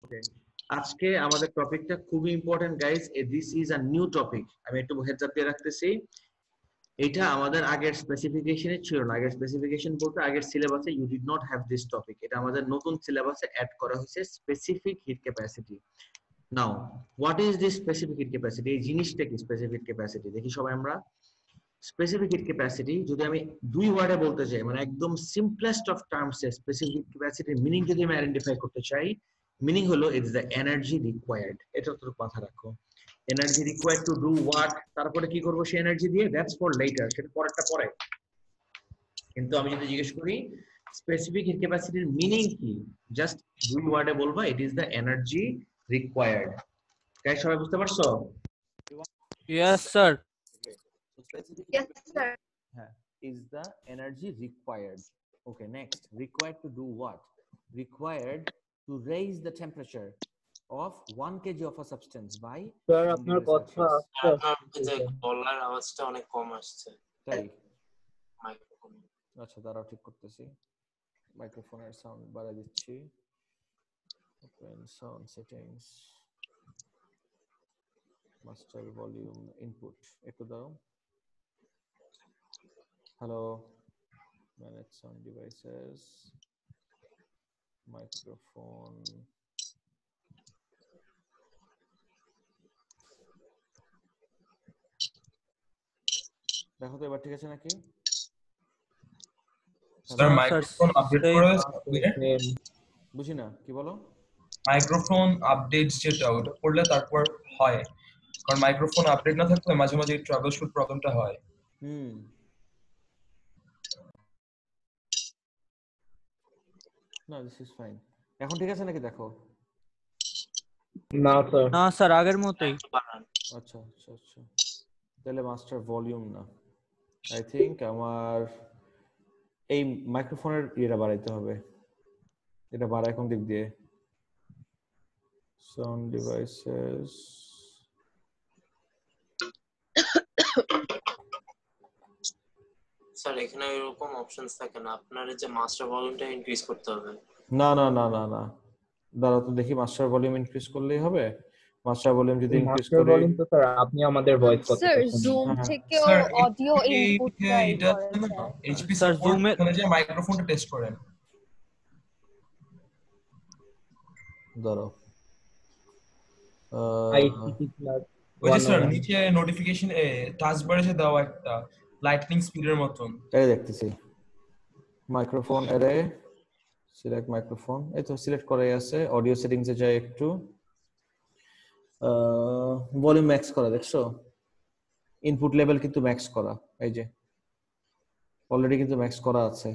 আজকে আমাদের টপিকটা খুবই important guys. This is a new topic. আমি একটু হেডস আপ দিয়ে রাখতেছি। এটা আমাদের আগের স্পেসিফিকেশনে ছিল না। আগের স্পেসিফিকেশন বলতে আগের সিলেবাসে you did not have this topic. এটা আমাদের নতুন সিলেবাসে অ্যাড করা হয়েছে, specific heat capacity. Now what is this specific heat capacity? এই জিনিসটা কি স্পেসিফিক ক্যাপাসিটি? দেখি সবাই আমরা। স্পেসিফিক হিট ক্যাপাসিটি যদি আমি দুই ওয়ার্ডে বলতে চাই, মানে একদম সিম্পলেস্ট অফ টার্মস এ স্পেসিফিক ক্যাপাসিটির মিনিং যদি আমি আইডেন্টিফাই করতে চাই, মিনিং হলো ইটস দ্য এনার্জি রিকোয়ার্ড। এটা তো মাথা রাখো। Energy required to do what, তারপরে কি করবো সেই এনার্জি দিয়ে, দ্যাটস ফর লেটার, সেটা পরেরটা পরে। কিন্তু আমি যদি জিজ্ঞেস করি স্পেসিফিক হিট ক্যাপাসিটির মিনিং কি, জাস্ট দুই ওয়ার্ডে বলবো it is the energy required. Guys সবাই বুঝতে পারছো? Yes, sir. Yes, sir. Is the energy required. Okay, next, required to do what? Required to raise the temperature of 1 kg of a substance by sir আপনার কথা গলার আওয়াজটা অনেক কম আসছে। তাই মাইক্রোফোন আচ্ছা, দাঁড়াও ঠিক করতেছি। মাইক্রোফোনের সাউন্ড বাড়াই দিচ্ছি। Open sound settings, master volume, input একটু দাও। Hello, manage sound devices, microphone. দেখো তো এবার ঠিক আছে নাকি? স্যার মাইক্রোফোন আপডেট করে বুঝি না, কি বলো? মাইক্রোফোন আপডেট যেটা ওটা করলে তারপর হয়, কারণ মাইক্রোফোন আপডেট না থাকলে মাঝে মাঝে ট্রাবল শুট প্রবলেমটা হয়। না, দিস ইজ ফাইন। এখন ঠিক আছে নাকি দেখো? না স্যার, না স্যার, আগের মতোই। আচ্ছা আচ্ছা আচ্ছা, তাহলে মাস্টার ভলিউম না, আই থিংক আমার এই মাইক্রোফোনের ইয়েটা বাড়াইতে হবে। এটা বাড়ায় কোন দিক দিয়ে? সাউন্ড ডিভাইসেস, স্যার এখানে এরকম অপশনস থাকে না, আপনার যে মাস্টার ভলিউমটা ইনক্রিজ করতে হবে। না না না না না, দাঁড়াও তো দেখি, মাস্টার ভলিউম ইনক্রিজ করলেই হবে? মাস্টার ভলিউম যদি ইনক্রিজ মাস্টার করি, ভলিউম তো স্যার আপনি আমাদের ভয়েস কথা স্যার জুম থেকেও স্যার অডিও ইনপুট ট্রাই এটা করেন না স্যার। এইচপি স্যার, সাপোর্ট Zoom-এ- ওখানে যে মাইক্রোফোনটা টেস্ট করেন। দাঁড়াও, আইসিটি ক্লাস ওই যে স্যার নিচে নোটিফিকেশন টাস্ক বারে যে দেওয়া একটা লাইটনিং স্পিডের মতন, এই দেখতেছি মাইক্রোফোন এরে সিলেক্ট মাইক্রোফোন, এই তো সিলেক্ট করাই আছে। অডিও সেটিংসে যাই একটু, ভলিউম ম্যাক্স করা, দেখছো? ইনপুট লেভেল কিন্তু ম্যাক্স করা, এই যে অলরেডি কিন্তু ম্যাক্স করা আছে।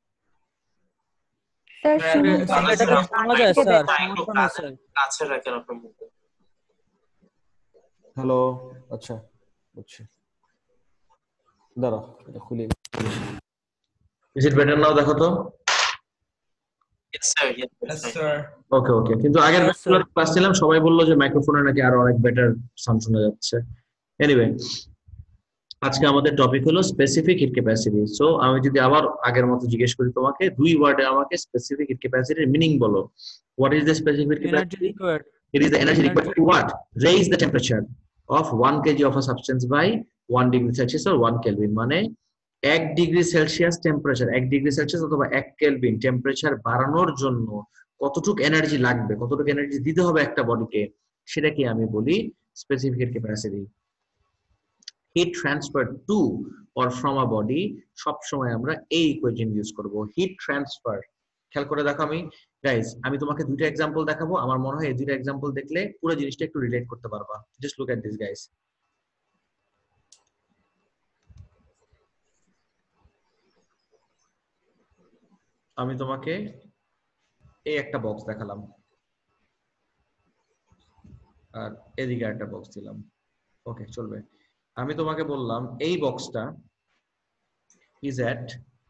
স্যার শুনুন এটা শোনা যায় স্যার, সমস্যা নেই স্যার। কাছে রাখেন আপনার মুখে। হ্যালো, আচ্ছা বুঝছি, দাঁড়াও এটা খুলি। Is it better now? দেখো তো। Yes sir, yes yes sir. Okay okay, কিন্তু আগের ক্লাস ছিলাম সবাই বললো যে মাইক্রোফোনে নাকি আরো অনেক বেটার সাউন্ড শোনা যাচ্ছে। এনিওয়ে, আজকে আমাদের টপিক হলো স্পেসিফিক হিট ক্যাপাসিটি। সো আমি যদি আবার আগের মতো জিজ্ঞেস করি তোমাকে, দুই ওয়ার্ডে আমাকে স্পেসিফিক হিট ক্যাপাসিটির মিনিং বলো। What is the specific Energy capacity? required. It is the energy required to what? Raise the temperature of 1 kg of a substance by 1 degree Celsius or 1 Kelvin. মানে 1 degree Celsius temperature, 1 degree Celsius অথবা 1 kelvin temperature বাড়ানোর জন্য কতটুকু energy লাগবে, কতটুকু energy দিতে হবে একটা বডিকে, সেটাকে আমি বলি specific heat capacity. Heat transfer to or from a body, সব সময় আমরা এই ইকুয়েশন ইউজ করব, হিট ট্রান্সফার। খেয়াল করে দেখো, গাইস আমি তোমাকে দুইটা এক্সাম্পল দেখাবো, আমার মনে হয় এই দুইটা এক্সাম্পল দেখলে পুরো জিনিসটা একটু রিলেট করতে পারবা। Just look at this guys. আমি তোমাকে এই একটা বক্স দেখালাম আর এদিকে একটা বক্স দিলাম, ওকে চলবে। আমি তোমাকে বললাম এই বক্সটা ইজ এট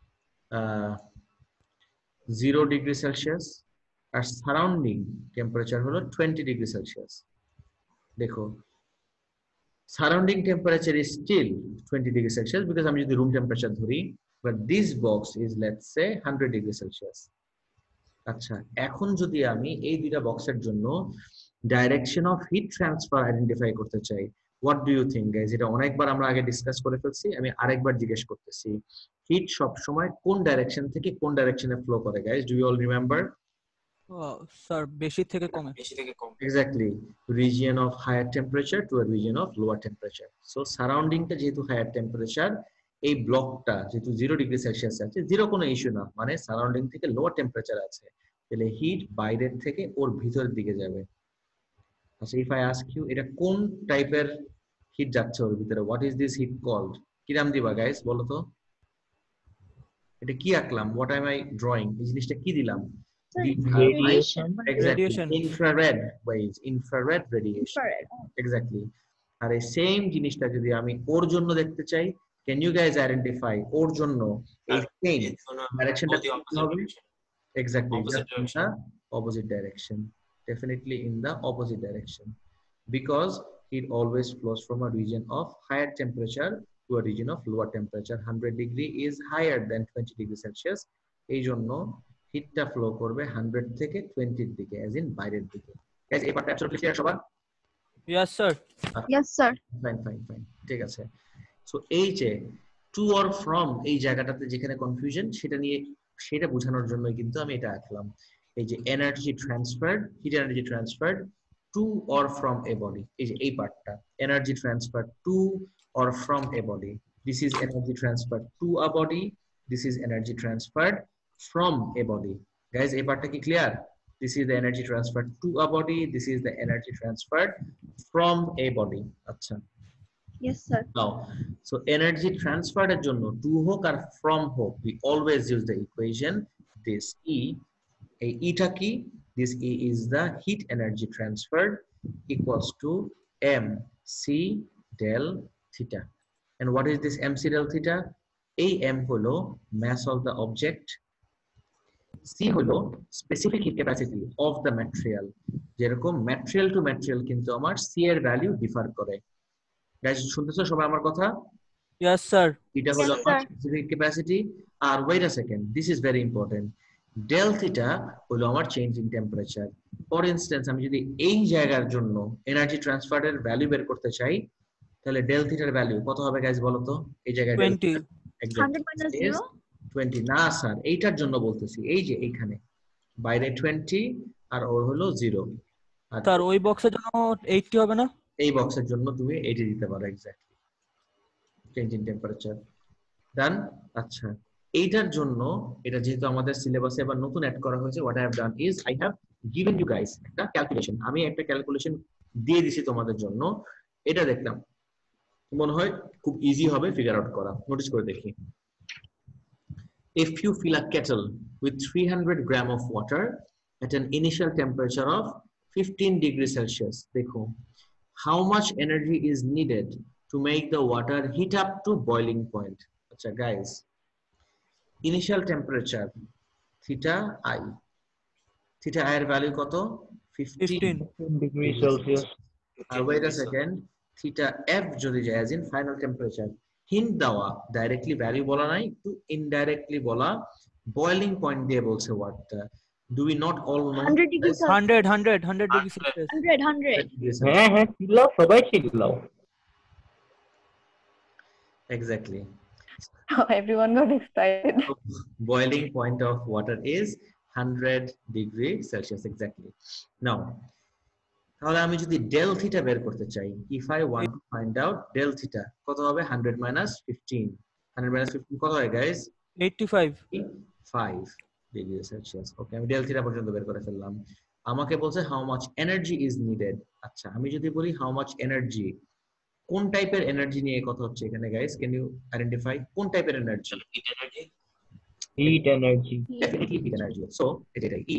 0 ডিগ্রি সেলসিয়াস আর সারাউন্ডিং টেম্পারেচার হলো 20 ডিগ্রি সেলসিয়াস। দেখো, surrounding temperature is still 20 degree Celsius because আমি যদি রুম টেম্পারেচার ধরি, but this box is let's say 100 degree Celsius. আচ্ছা, এখন যদি আমি এই দুইটা বক্সের জন্য direction of heat transfer identify করতে চাই, what do you think guys? এটা অনেকবার আমরা আগে ডিসকাস করে ফেলছি, আমি আরেকবার জিজ্ঞেস করতেছি। হিট সব সময় কোন ডাইরেকশন থেকে কোন ডাইরেকশনে ফ্লো করে guys? Do you all remember? Sir বেশি থেকে কমে। বেশি থেকে কম। Exactly, region of higher temperature to a region of lower temperature. So surrounding টা যেহেতু higher temperature, এই ব্লকটা যেহেতু 0 ডিগ্রি সেলসিয়াস আছে, জিরো কোনো ইস্যু না, মানে সারাউন্ডিং থেকে লোয়ার টেম্পারেচার আছে, তাহলে হিট বাইরের থেকে ওর ভিতরের দিকে যাবে। আচ্ছা, ইফ আই আস্ক ইউ, এটা কোন টাইপের হিট যাচ্ছে ওর ভিতরে? What is this heat called? কি নাম দিবা গাইস, বলো তো? এটা কি আঁকলাম? What I am I drawing? এই জিনিসটা কি দিলাম? Radiation. Exactly. Radiation. Infrared waves, infrared radiation. Infrared. Exactly. আর এই সেম জিনিসটা যদি আমি ওর জন্য দেখতে চাই, can you guys identify ওর জন্য এই সেম ডাইরেকশনটা কি হবে? Exactly, Opposite just in the opposite direction. Definitely in the opposite direction, because it always flows from a region of higher temperature to a region of lower temperature. 100 degree is higher than 20 degree Celsius. এই জন্য হিটটা flow করবে 100 থেকে 20 এর দিকে, as in বাইরের দিকে। Guys, এই পার্টটা absolutely clear সবার? Yes sir. Yes, sir. Fine, ঠিক আছে। সো এই যে টু অর ফ্রম এই জায়গাটাতে যেখানে কনফিউশন, সেটা বোঝানোর জন্যই কিন্তু আমি এটা আঁকলাম। এই যে energy transferred, heat energy transferred to or from a body, এই যে এই পার্টটা, energy transfer to or from a body, this is energy transfer to a body, this is energy transferred from a body. Guys, এই পার্টটা কি clear? This is the energy transferred to a body, this is the energy transferred from a body. আচ্ছা, Yes, sir. now so energy transferred এর জন্য to হোক আর from হোক, we always use the equation this E. এই E টা কি? This E is the heat energy transferred equals to mc del theta. And what is this mc del theta? এই m হলো mass of the object, C হলো specific heat capacity of the material. যেরকম material to material কিন্তু আমার C এর value differ করে। Guys, শুনতেছো সবাই আমার কথা? Yes sir. এটা হলো Yes, আমার sir. Specific capacity. আর wait a second, this is very important, del theta হলো আমার change in temperature. For instance, আমি যদি এই জায়গার জন্য এনার্জি ট্রান্সফারের ভ্যালু বের করতে চাই, তাহলে ডেল থিটার ভ্যালু কত হবে গাইস বলো তো? এই জায়গায় 20। 100 minus 0. 20 না স্যার, এইটার জন্য বলতেছি, এই যে এইখানে বাইরে 20 আর ওর হলো 0। আর স্যার ওই বক্সের জন্য 80 হবে না? এই বক্সের জন্য তুমি 80 দিতে পারো। Exactly, change in temperature done. আচ্ছা, এইটার জন্য এটা যেহেতু আমাদের সিলেবাসে এবার নতুন অ্যাড করা হয়েছে, what I have done is I have given you guys একটা ক্যালকুলেশন। আমি একটা ক্যালকুলেশন দিয়ে দিছি তোমাদের জন্য, এটা দেখলাম মনে হয় খুব ইজি হবে ফিগার আউট করা। নোটিস করে দেখি, if you fill a kettle with 300 gram of water at an initial temperature of 15 degrees Celsius, দেখো, how much energy is needed to make the water heat up to boiling point? আচ্ছা guys, initial temperature theta I এর value কত? 15 degree Celsius. wait a second, theta f যদি যায় as in final temperature, hint দেওয়া, directly value বলা নাই, একটু indirectly বলা, বয়লিং পয়েন্ট দিয়ে বলছে ওয়ার্ডটা। Do we not all know 100 degrees. 100 degree Celsius. 100. হ্যাঁ চিল্লাও, সবাই চিল্লাও। Exactly, Everyone got excited. boiling point of water is 100 degree Celsius. Exactly. Now, তাহলে আমি যদি ডেল থিটা বের করতে চাই, if I want to find out del theta কত হবে? 100 minus 15, 100 minus 15 কত হয় গাইস? 85 degree Celsius. ওকে, আমি ডেল থিটা পর্যন্ত বের করে ফেললাম। আমাকে বলছে how much energy is needed. আচ্ছা, আমি যদি বলি হাউ মাচ এনার্জি, কোন টাইপের এনার্জি নিয়ে কথা হচ্ছে এখানে গাইস? ক্যান ইউ আইডেন্টিফাই কোন টাইপের এনার্জি? Heat energy. Definitely heat energy. So এটা E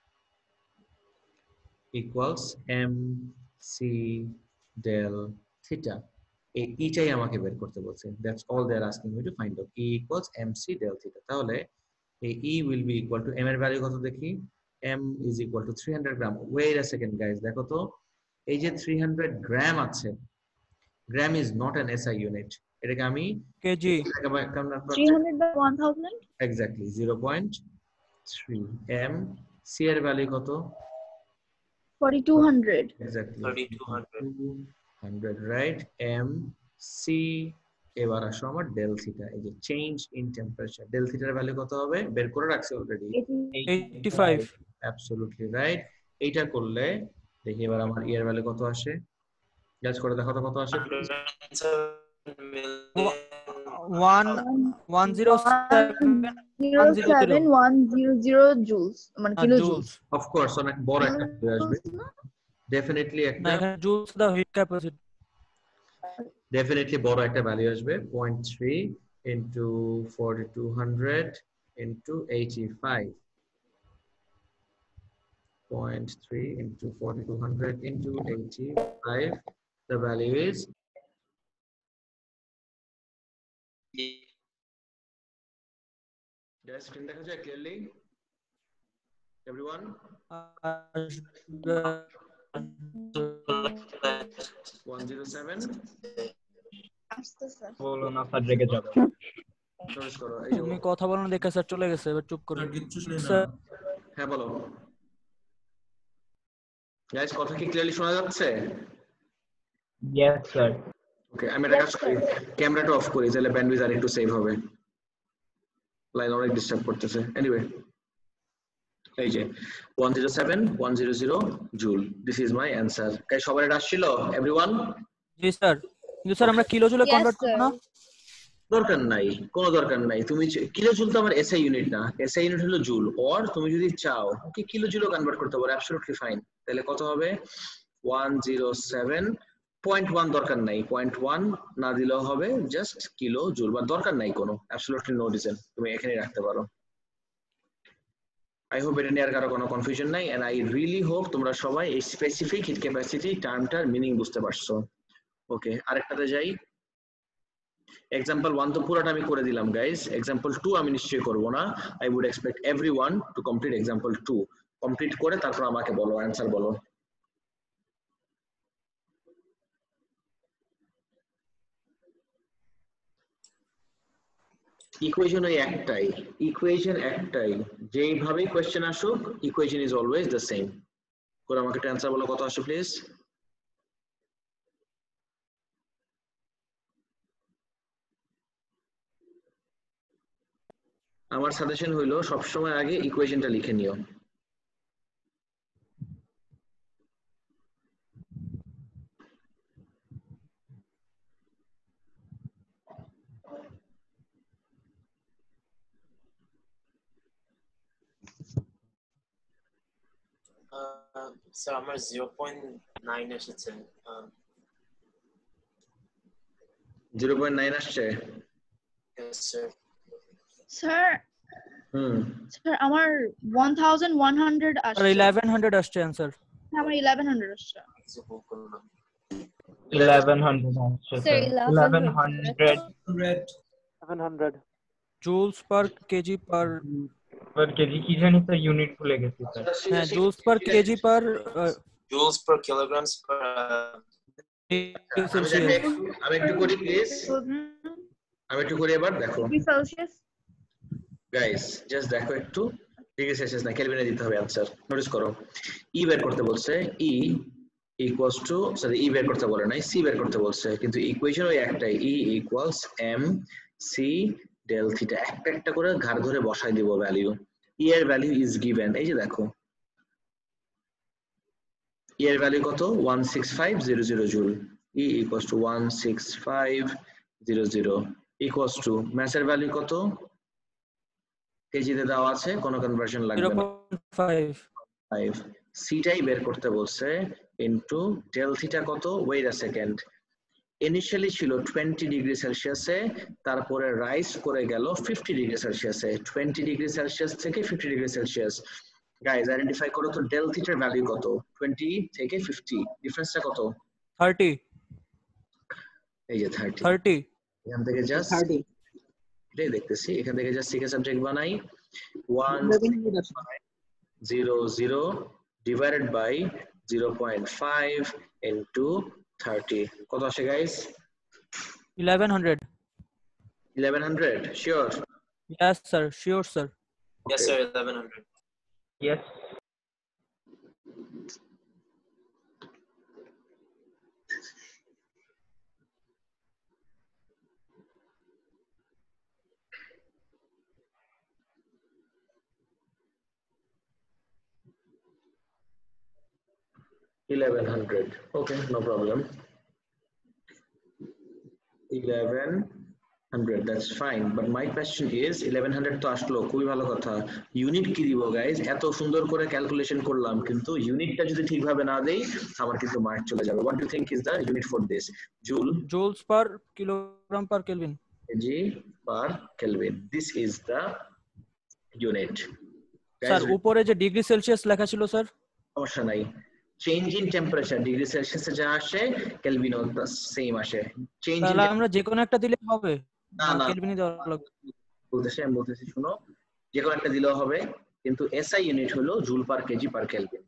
equals mc del theta. এই E চাই আমাকে বের করতে বলছে। That's all they are asking me to find out. E equals mc del theta. তাহলে এই E will be equal to m এর ভ্যালু কত দেখি? m is equal to 300 gram. Wait a second guys, দেখো তো, এই যে 300 গ্রাম আছে, গ্রাম is not an SI unit. এটাকে আমি KG. 300 by 1000. exactly 0.3 m C এর ভ্যালু কত? 4200. Exactly. 3200 100, right? M C এবার আসো আমার ডেল থিটা, এই যে চেঞ্জ ইন টেম্পারেচার, ডেল থিটার ভ্যালু কত হবে বের করে রাখছি অলরেডি। 85. Absolutely right. এইটা করলে দেখি এবার আমার ই এর ভ্যালু কত আসে, জাজ করে দেখো তো কত আসে। 107,100 joules মানে kilojoules. অফ কোর্স অনেক বড় একটা ভ্যালু আসবে, ডেফিনেটলি না একটা এখানে joules the heat capacity. definitely বড় একটা ভ্যালু আসবে 0.3 into 4200 into 85, 0.3 into 4200 into 85, the value is guys screen দেখা যায় clearly everyone? 107 আস্তে স্যার বলো না স্যার রেগে যাবে। notice করো এই যে তুমি কথা বলো না দেখে স্যার চলে গেছে, এবার চুপ করো। স্যার কিচ্ছু শুনি না। স্যার হ্যাঁ বলো গাইস, কথা কি ক্লিয়ারলি শোনা যাচ্ছে? Yes sir. ওকে আমি এটা কাজ করি, ক্যামেরাটা অফ করি তাহলে ব্যান্ডউইথ আর একটু সেভ হবে, লাইন অনেক ডিস্টার্ব করতেছে। এনিওয়ে এই যে 107,100 joule, this is my answer. Guys সবার এটা আসছিল এভরিওয়ান? জি স্যার, কিন্তু স্যার আমরা কিলো জুলে Yes, কনভার্ট করব sir. না? দরকার নাই, কোনো দরকার নাই। তুমি কিলো জুল তো আমার এসআই ইউনিট না, এসআই ইউনিট হলো জুল, অর তুমি যদি চাও ওকে কিলো জুলও কনভার্ট করতে পারো, অ্যাবসলিউটলি ফাইন। তাহলে কত হবে 107.1, দরকার নাই 0.1 না দিলেও হবে, জাস্ট কিলো জুল, বা দরকার নাই কোনো, অ্যাবসলিউটলি নো রিজন, তুমি এখানেই রাখতে পারো। আই হোপ এটা নিয়ে আর কারো কোনো কনফিউশন নাই, এন্ড আই রিয়েলি হোপ তোমরা সবাই এই স্পেসিফিক হিট ক্যাপাসিটি টার্মটার মিনিং বুঝতে পারছো। ওকে আরেকটাতে যাই। এক্সাম্পল 1 তো পুরোটা আমি করে দিলাম গাইস, এক্সাম্পল 2 আমি নিশ্চয়ই করব না। I would expect everyone to complete example 2, complete করে তারপর আমাকে বলো, অ্যানসার বলো। ইকুয়েশন ওই একটাই, ইকুয়েশন একটাই, যেইভাবেই কোশ্চেন আসুক equation is always the same. করে আমাকে একটা অ্যানসার বলো, কত আসে প্লিজ। আমার সাজেশন হইলো সবসময় আগে ইকুয়েশনটা লিখে নিও। স্যার আমার 0.9 এসেছে। 0.9 আসছে? Yes, sir. স্যার হুম স্যার আমার 1100 আর আসছে। 1100 আসছে অ্যানসার। আমার 1100 আসছে। কিছু ভুল করলাম। 1100 আসছে Sir, স্যার। 1100 রেড 700 joules per KG per, per KG की जानी तो यूनिट भूले गए थे सर। হ্যাঁ joules per KG per Joules per kilograms per Celsius. আমি একটু করি প্লিজ, আমি একটু করি এবার দেখো সেলসিয়াস। গাইস জাস্ট দেখো একটু, ডিগ্রি সেলসিয়াস না কেলভিনে দিতে হবে অ্যানসার। নোটিস করো ই বের করতে বলছে, E equals to, sorry E বের করতে বলে নাই, সি বের করতে বলছে, কিন্তু ইকুয়েশন ওই একটাই, E equals M C del theta, একটা একটা করে ঘাড় ধরে বসাই দিব ভ্যালু। ই এর ভ্যালু ইজ গিভেন, এই যে দেখো ই এর ভ্যালু কত 16500 joule, E equals to 16500 equals to ম্যাসের ভ্যালু কত কেজিতে দেওয়া আছে, কোনো কনভার্সন লাগবে না, 0.5 5 সিটাই বের করতে বলছে ইনটু ডেল থিটা কত, ওয়েট আ সেকেন্ড, ইনিশিয়ালি ছিল 20 ডিগ্রি সেলসিয়াসে, তারপরে রাইজ করে গেল 50 ডিগ্রি সেলসিয়াসে, 20 ডিগ্রি সেলসিয়াস থেকে 50 ডিগ্রি সেলসিয়াস। গাইস আইডেন্টিফাই করো তো ডেল থিটার ভ্যালু কত, 20 থেকে 50 ডিফারেন্সটা কত? 30 এই যে 30, 30 এখান থেকে জাস্ট এটাই দেখতেছি, এখান থেকে জাস্ট সিকে সাবজেক্ট বানাই 100 ডিভাইডেড বাই 0.5 ইনটু 30, কত আসে guys? 1100। 1100 sure? Yes sir, sure sir. Yes, sir, 1100. Yes. 1100. Okay, no problem. 1100, that's fine. But my question is 1100 তো আসলো, খুবই ভালো কথা। ইউনিট কি দিব গাইজ? এত সুন্দর করে ক্যালকুলেশন করলাম, কিন্তু ইউনিটটা যদি ঠিকভাবে না দেই আমার কিন্তু মার্ক চলে যাবে। What do you think is the unit for this? Joule, joules per kilogram per Kelvin. kg per Kelvin. This is the unit. Sir উপরে যে ডিগ্রি সেলসিয়াস লেখা ছিল স্যার, সমস্যা নাই। চেঞ্জ ইন টেম্পারেচার ডিগ্রি সেলসিয়াসে যা আসে কেলভিনও সেম আসে। চেঞ্জ ইন, তাহলে আমরা যে কোনো একটা দিলে হবে? না না কেলভিনই দেওয়া লাগবে। আমি বলতেছি শুনো, যে কোনো একটা দিলেও হবে, কিন্তু এসআই ইউনিট হলো joule per KG per Kelvin.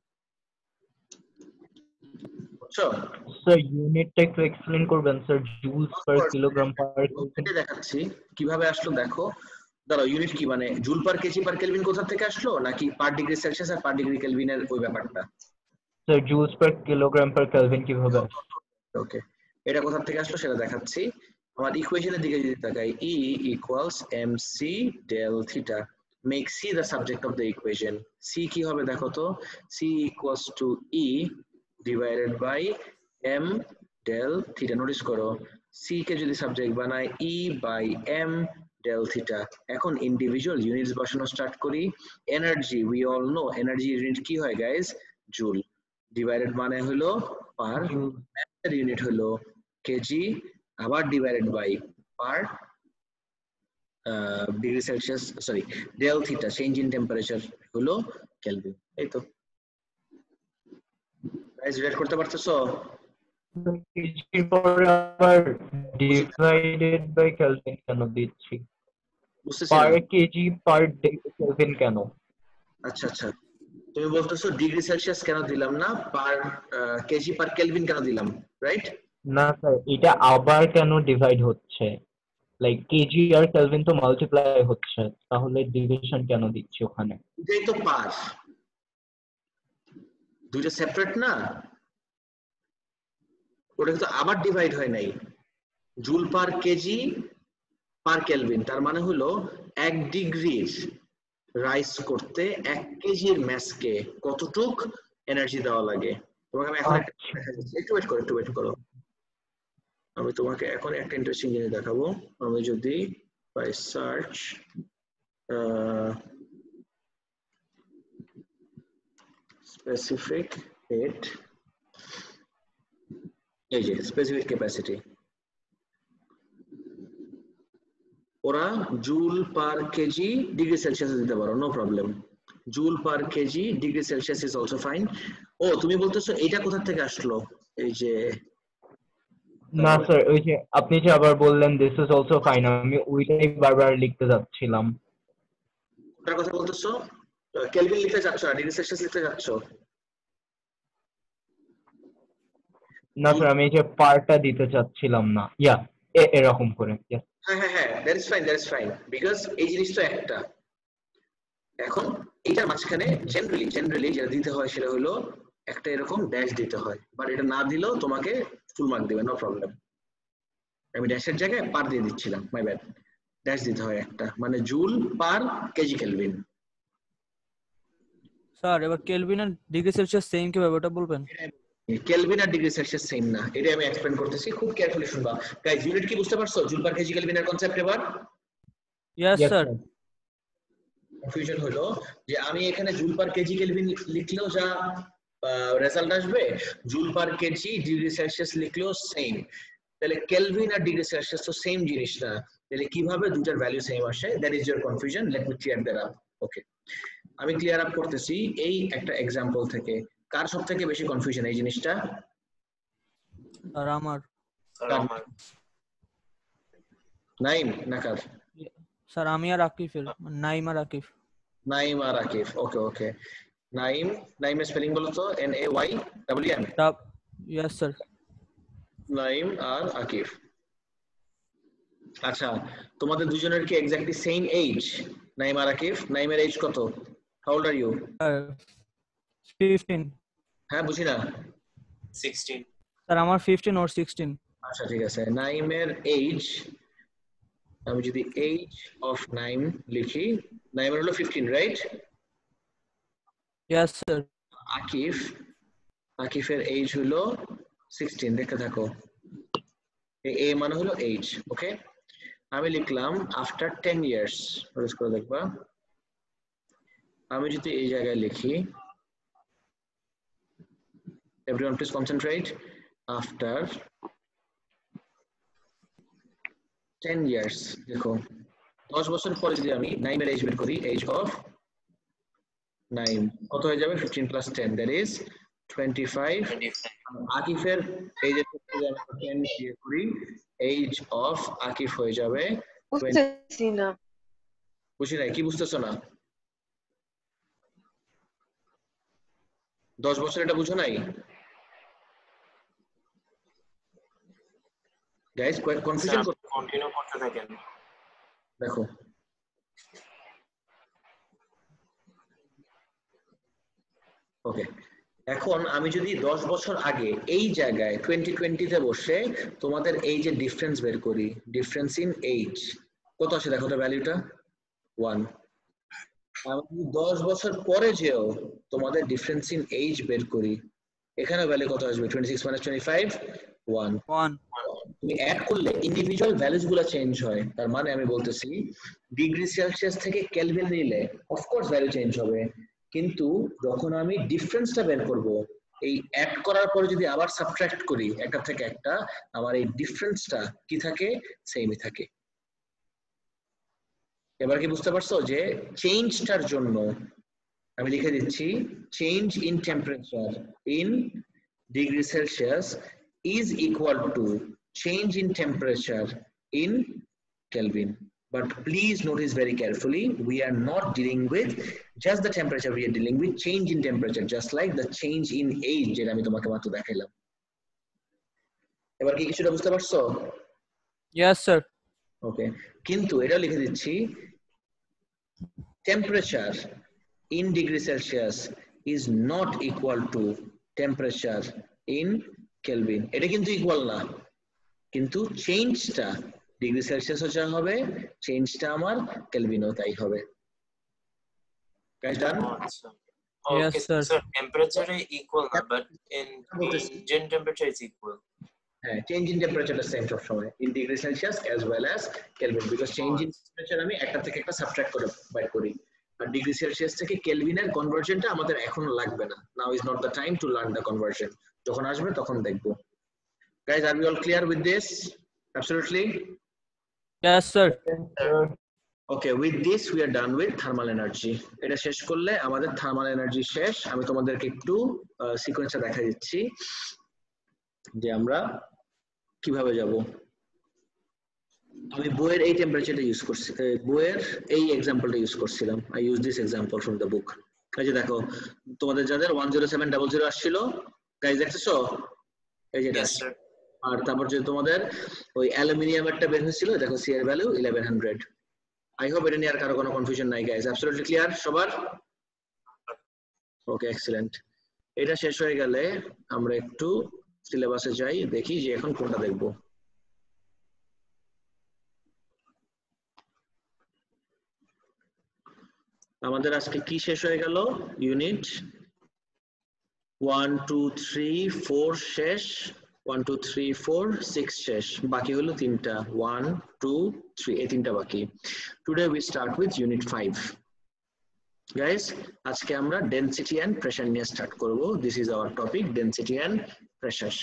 বুঝছো স্যার ইউনিটটা একটু এক্সপ্লেইন করবেন sir? Joules per kilogram per Kelvin দেখাচ্ছি কিভাবে আসলো, দেখো। দাঁড়াও, ইউনিট কি মানে joule per KG per Kelvin কোথা থেকে আসলো, নাকি পার ডিগ্রি সেলসিয়াস আর পার ডিগ্রি কেলভিনের ওই ব্যাপারটা? Sir joules per kilogram per Kelvin কিভাবে আসে? ওকে, এটা কোথা থেকে আসলো সেটা দেখাচ্ছি। আমার ইকুয়েশনের দিকে যদি তাকাই, E equals mc del theta, make c the subject of the equation. c কি হবে দেখো তো, c equals to E divided by m del theta. Notice করো, c কে যদি সাবজেক্ট বানাই E by m del theta। এখন ইন্ডিভিজুয়াল ইউনিটস বসানো স্টার্ট করি। Energy, we all know energy unit কি হয় গাইস, জুল। ডিভাইডেড মানে হলো পার, ইউনিট হলো কেজি, আবার divided by per degree Celsius, sorry del theta, change in temperature হলো কেলভিন। এই তো গাইস, রিলেট করতে পারতেছো? কেজির পরে আবার ডিভাইডেড বাই কেলভিন কেন দিচ্ছি? বুঝতেছি পার না। কেজি পার কেলভিন কেন? আচ্ছা আচ্ছা, তুমি বলতেছো ডিগ্রি সেলসিয়াস কেন দিলাম না, পার কেজি পার কেলভিন কেন দিলাম, রাইট? না স্যার, এটা আবার কেন ডিভাইড হচ্ছে? লাইক কেজি আর কেলভিন তো মাল্টিপ্লাই হচ্ছে, তাহলে ডিভিশন কেন দিচ্ছি ওখানে? এটাই তো পার, দুইটা সেপারেট না, ওটা কিন্তু আবার ডিভাইড হয় নাই। Joule per KG per Kelvin, তার মানে হলো 1 ডিগ্রির রাইস করতে 1 কেজির ম্যাসকে কতটুক এনার্জি দেওয়া লাগে। তোমাকে আমি এখন একটু ওয়েট করো, আমি তোমাকে এখন একটা ইন্টারেস্টিং জিনিস দেখাবো। আমি যদি বাই সার্চ স্পেসিফিক হিট, এই যে স্পেসিফিক ক্যাপাসিটি, ওরা জুল পার কেজি ডিগ্রি সেলসিয়াসে দিতে পারো, no problem. Joule per KG degree Celsius is also fine. ও তুমি বলতেছো এইটা কোথা থেকে আসলো, এই যে? না স্যার, ওই যে আপনি যে আবার বললেন দিস ইজ অলসো ফাইন, আমি ওইটাই বারবার লিখতে যাচ্ছিলাম। ওটার কথা বলতেছো? কেলভিন লিখতে যাচ্ছ না ডিগ্রি সেলসিয়াস লিখতে যাচ্ছ? না স্যার, আমি এই যে পারটা দিতে চাচ্ছিলাম না, ইয়া এরকম করে। হ্যাঁ হ্যাঁ হ্যাঁ, দ্যাট ইজ ফাইন বিকজ এই জিনিস তো একটা। এখন এইটার মাঝখানে জেনারেলি যেটা দিতে হয় সেটা হলো একটা এরকম ড্যাশ দিতে হয়, বাট এটা না দিলেও তোমাকে ফুল মার্ক দিবে, নো প্রবলেম। আমি ড্যাশের জায়গায় পার দিয়ে দিচ্ছিলাম, মাই ব্যাড। ড্যাশ দিতে হয় একটা, মানে joule per KG Kelvin. Sir এবার কেলভিন আর ডিগ্রি সেলসিয়াস সেম কিভাবে ওটা বলবেন? কেলভিন আর ডিগ্রি সেলসিয়াস সেম না, এটা আমি এক্সপ্লেইন করতেছি, খুব কেয়ারফুলি শুনবা গাইস। ইউনিট কি বুঝতে পারছো? জুল পার কেজি কেলভিনের কনসেপ্ট এবার? Yes sir. কনফিউশন হলো যে আমি এখানে জুল পার কেজি কেলভিন লিখলেও যা রেজাল্ট আসবে, joule per KG degree Celsius লিখলেও সেম। তাহলে কেলভিন আর ডিগ্রি সেলসিয়াস তো সেম জিনিস না, তাহলে কিভাবে দুটার ভ্যালু সেম আসে? That is your confusion, let me clear that up. Okay, আমি ক্লিয়ার আপ করতেছি এই একটা এক্সাম্পল থেকে। কার সব থেকে বেশি কনফিউশন এই জিনিসটা? আর আমার নাইম না কার? স্যার আমি আর আকিফের, নাইম আর আকিফ। নাইম আর আকিফ, ওকে ওকে। নাইমের স্পেলিং বলো তো, NAYWM? Yes sir. নাইম আর আকিফ, আচ্ছা তোমাদের দুজনের কি এক্স্যাক্টলি সেম এজ? নাইম আর আকিফ, নাইমের এজ কত? How old are you? 15। হ্যাঁ বুঝি না। 16 স্যার আমার 15 or 16। আচ্ছা ঠিক আছে, নাইমের এজ, আমি যদি এজ অফ নাইম লিখি, নাইমের হলো 15, রাইট? Yes sir. আকিফ আকিফের এজ হলো 16, দেখতে থাকো। এ মানে হলো এজ, ওকে। আমি লিখলাম আফটার 10 ইয়ার্স, নোটিস করে দেখবা। আমি যদি এই জায়গায় লিখি, everyone please concentrate, after 10 years, দেখো 10 বছর পরে যদি আমি নাইমের এজ বের করি, এজ অফ নাইম কত হয়ে যাবে? 15 plus 10, that is 25। আকিফের এজের ক্ষেত্রে যদি আমি 10 দিয়ে করি, এজ অফ আকিফ হয়ে যাবে 20। বুঝতেছি না। বুঝি নাই, কি বুঝতেছো না? 10 বছর এটা বুঝো নাই গাইস? কনফিউশন কন্টিনিউ করতে থাকেন। দেখো ওকে, এখন আমি যদি 10 বছর আগে এই জায়গায় 2020 তে বসে তোমাদের এই যে ডিফারেন্স বের করি, ডিফারেন্স ইন এজ কত আসে দেখো তো, ভ্যালুটা 1। আমি যদি 10 বছর পরে যেও তোমাদের ডিফারেন্স ইন এজ বের করি, এখানে ভ্যালু কত আসবে? 26 minus 25 1। 1 তুমি অ্যাড করলে ইন্ডিভিজুয়াল ভ্যালুস গুলো চেঞ্জ হয়। তার মানে আমি বলতেছি ডিগ্রি সেলসিয়াস থেকে কেলভিন নিলে অফকোর্স ভ্যালু চেঞ্জ হবে, কিন্তু যখন আমি ডিফারেন্সটা বের করব, এই অ্যাড করার পরে যদি আবার সাবট্রাক্ট করি একটা থেকে একটা, আমার এই ডিফারেন্সটা কি থাকে? সেমই থাকে। এবার কি বুঝতে পারছো যে চেঞ্জটার জন্য আমি লিখে দিচ্ছি change in temperature in degree Celsius is equal to change in temperature in Kelvin. But please notice very carefully, we are not dealing with just the temperature, we are dealing with change in temperature, just like the change in age যেটা আমি তোমাকে মাত্র দেখাইলাম। এবার কি কিছুটা বুঝতে পারছো? yes sir ওকে, কিন্তু এটাও লিখে দিচ্ছি temperature in degree Celsius is not equal to temperature in Kelvin। এটা কিন্তু ইকুয়াল না, কিন্তু চেঞ্জটা ডিগ্রি সেলসিয়াসও যা হবে, চেঞ্জটা আমার কেলভিনও তাই হবে। Guys done? আচ্ছা Yes, ওকে sir. স্যার টেম্পারেচারে ইকুয়াল না but in change temperature is equal. হ্যাঁ, চেঞ্জ ইন টেম্পারেচারটা সেম সব সময় in degree Celsius as well as Kelvin, because change in temperature আমি একটা থেকে একটা সাবট্রাক্ট করে বাইর করি, আর ডিগ্রি সেলসিয়াস থেকে কেলভিনের কনভার্সনটা আমাদের এখনো লাগবে না। Now is not the time to learn the conversion, যখন আসবে তখন দেখবো। Guys, are we all clear with this? Absolutely. yes sir Okay, with this we are done with thermal energy. এটা শেষ করলে আমাদের থার্মাল এনার্জি শেষ। আমি তোমাদেরকে একটু সিকোয়েন্সটা দেখা দিচ্ছি যে আমরা কিভাবে যাব। আমি বইয়ের এই টেম্পারেচারটা ইউজ করছি, বইয়ের এই এক্সাম্পলটা ইউজ করছিলাম। I use this example from the book. এই যে দেখো তোমাদের যাদের 10700 আসছিল, গাইস দেখতেছো? এই যে ইয়েস স্যার। আর তারপর যে তোমাদের ওই অ্যালুমিনিয়ামেরটা বের হয়েছিল, দেখো সি এর ভ্যালু 1100। আই হোপ এটা নিয়ে আর কারো কোনো কনফিউশন নাই গাইস, অ্যাবসলিউটলি ক্লিয়ার সবার? Okay, excellent. এটা শেষ হয়ে গেলে আমরা একটু সিলেবাসে যাই, দেখি যে এখন কোনটা দেখব। আমাদের আজকে কি শেষ হয়ে গেল? ইউনিট 1 2 3 4 শেষ, 1 2 3 4 6 শেষ, বাকি হলো তিনটা 1 2 3, এই তিনটা বাকি। Today we start with unit 5. Guys, আজকে আমরা ডেনসিটি এন্ড প্রেসার নিয়ে স্টার্ট করব। This is our topic, density and pressure.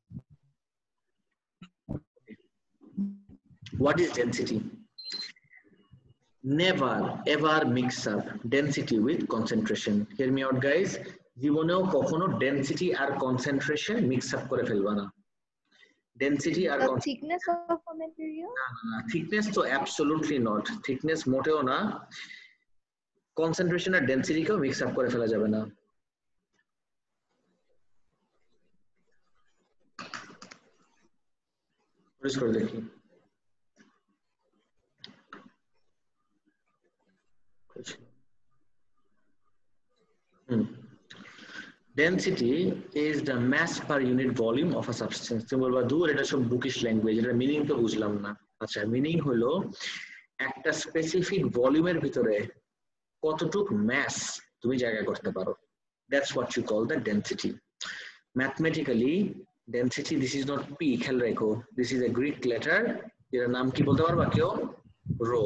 What is density? Never ever mix up density with concentration. Hear me out guys, জীবনেও কখনো density আর concentration mix up করে ফেলবা না। ডেনসিটি আর The thickness of a material? Thickness তো absolutely not, thickness মোটেও না। কনসেন্ট্রেশন আর ডেনসিটিকেও মিক্স আপ করে ফেলা যাবে না। করে দেখি। Density is the mass per unit volume of a substance. তুমি বলবা দূর এটা সব বুকিশ ল্যাঙ্গুয়েজ, এটা মিনিং তো বুঝলাম না। আচ্ছা, মিনিং হলো একটা স্পেসিফিক ভলিউমের ভিতরে কতটুক ম্যাস তুমি জায়গা করতে পারো। That's what you call the density. Mathematically density, this is not P, খেয়াল রেখো, this is a Greek letter, যেটার নাম কি বলতে পারবা কেউ? Rho,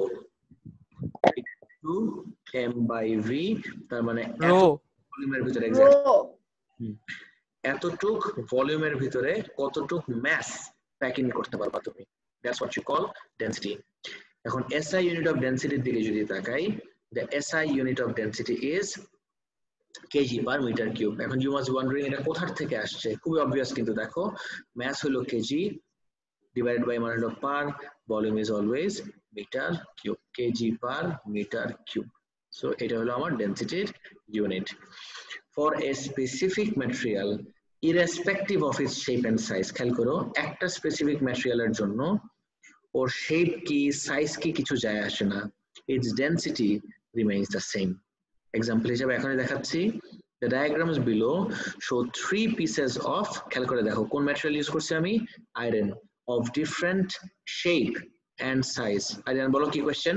to M by V, তার মানে রো ভলিউমের ভিতরে এক্স্যাক্ট Rho. এতটুক ভলিউমের ভিতরে কতটুক ম্যাস প্যাক ইন করতে পারবা তুমি, that's what you call density. এখন এসআই ইউনিট অফ ডেনসিটির দিকে যদি তাকাই, the SI unit of density is KG per metre cube. এখন ইউ মাস্ট ওয়ান্ডারিং এটা কোথা থেকে আসছে, খুবই অবভিয়াস, কিন্তু দেখো ম্যাস হলো KG divided by amount of per, volume is always meter cube, kg per meter cube. So এটা হলো আমার ডেনসিটির unit. For a specific material, irrespective of its shape and size, খেয়াল করো একটা স্পেসিফিক ম্যাটেরিয়ালের জন্য ওর শেপ কি সাইজ কি কিছু যায় আসে না, its density remains the same. Example হিসেবে এখানে দেখাচ্ছি, the diagrams below show 3 pieces of, খেয়াল করে দেখো কোন ম্যাটেরিয়াল ইউজ করছি আমি, iron, of different shape and size. Aryan বলো কি কোশ্চেন?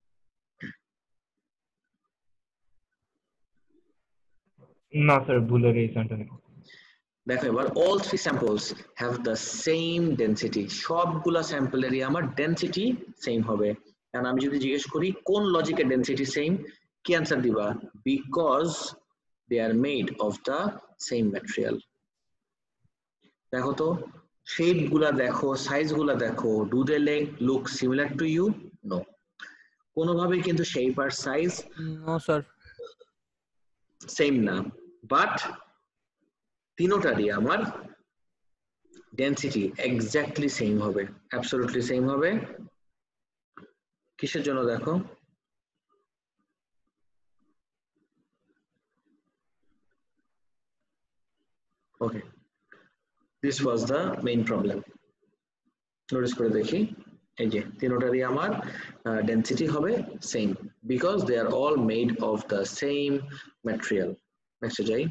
না স্যার, ভুলে গেছি এটা। দেখো এবার all 3 samples have the same density, সবগুলা স্যাম্পলেরই আমার ডেনসিটি সেম হবে। কারণ আমি যদি জিজ্ঞেস করি কোন লজিকের ডেনসিটি সেম, কি অ্যান্সার দিবা? because they are made of the same material. দেখো তো শেপ গুলা দেখো, সাইজ গুলা দেখো, do they look similar to you? No, কোনোভাবেই কিন্তু শেপ আর সাইজ নো স্যার সেম না, বাট তিনোটারই আমার ডেনসিটি এক্স্যাক্টলি সেম হবে, অ্যাবসলিউটলি সেম হবে। কিসের জন্য দেখো, okay, this was the main problem. Notice করে দেখি, এই যে তিনোটারই আমার ডেনসিটি হবে same, because they are all made of the same material. নেক্সটে যাই,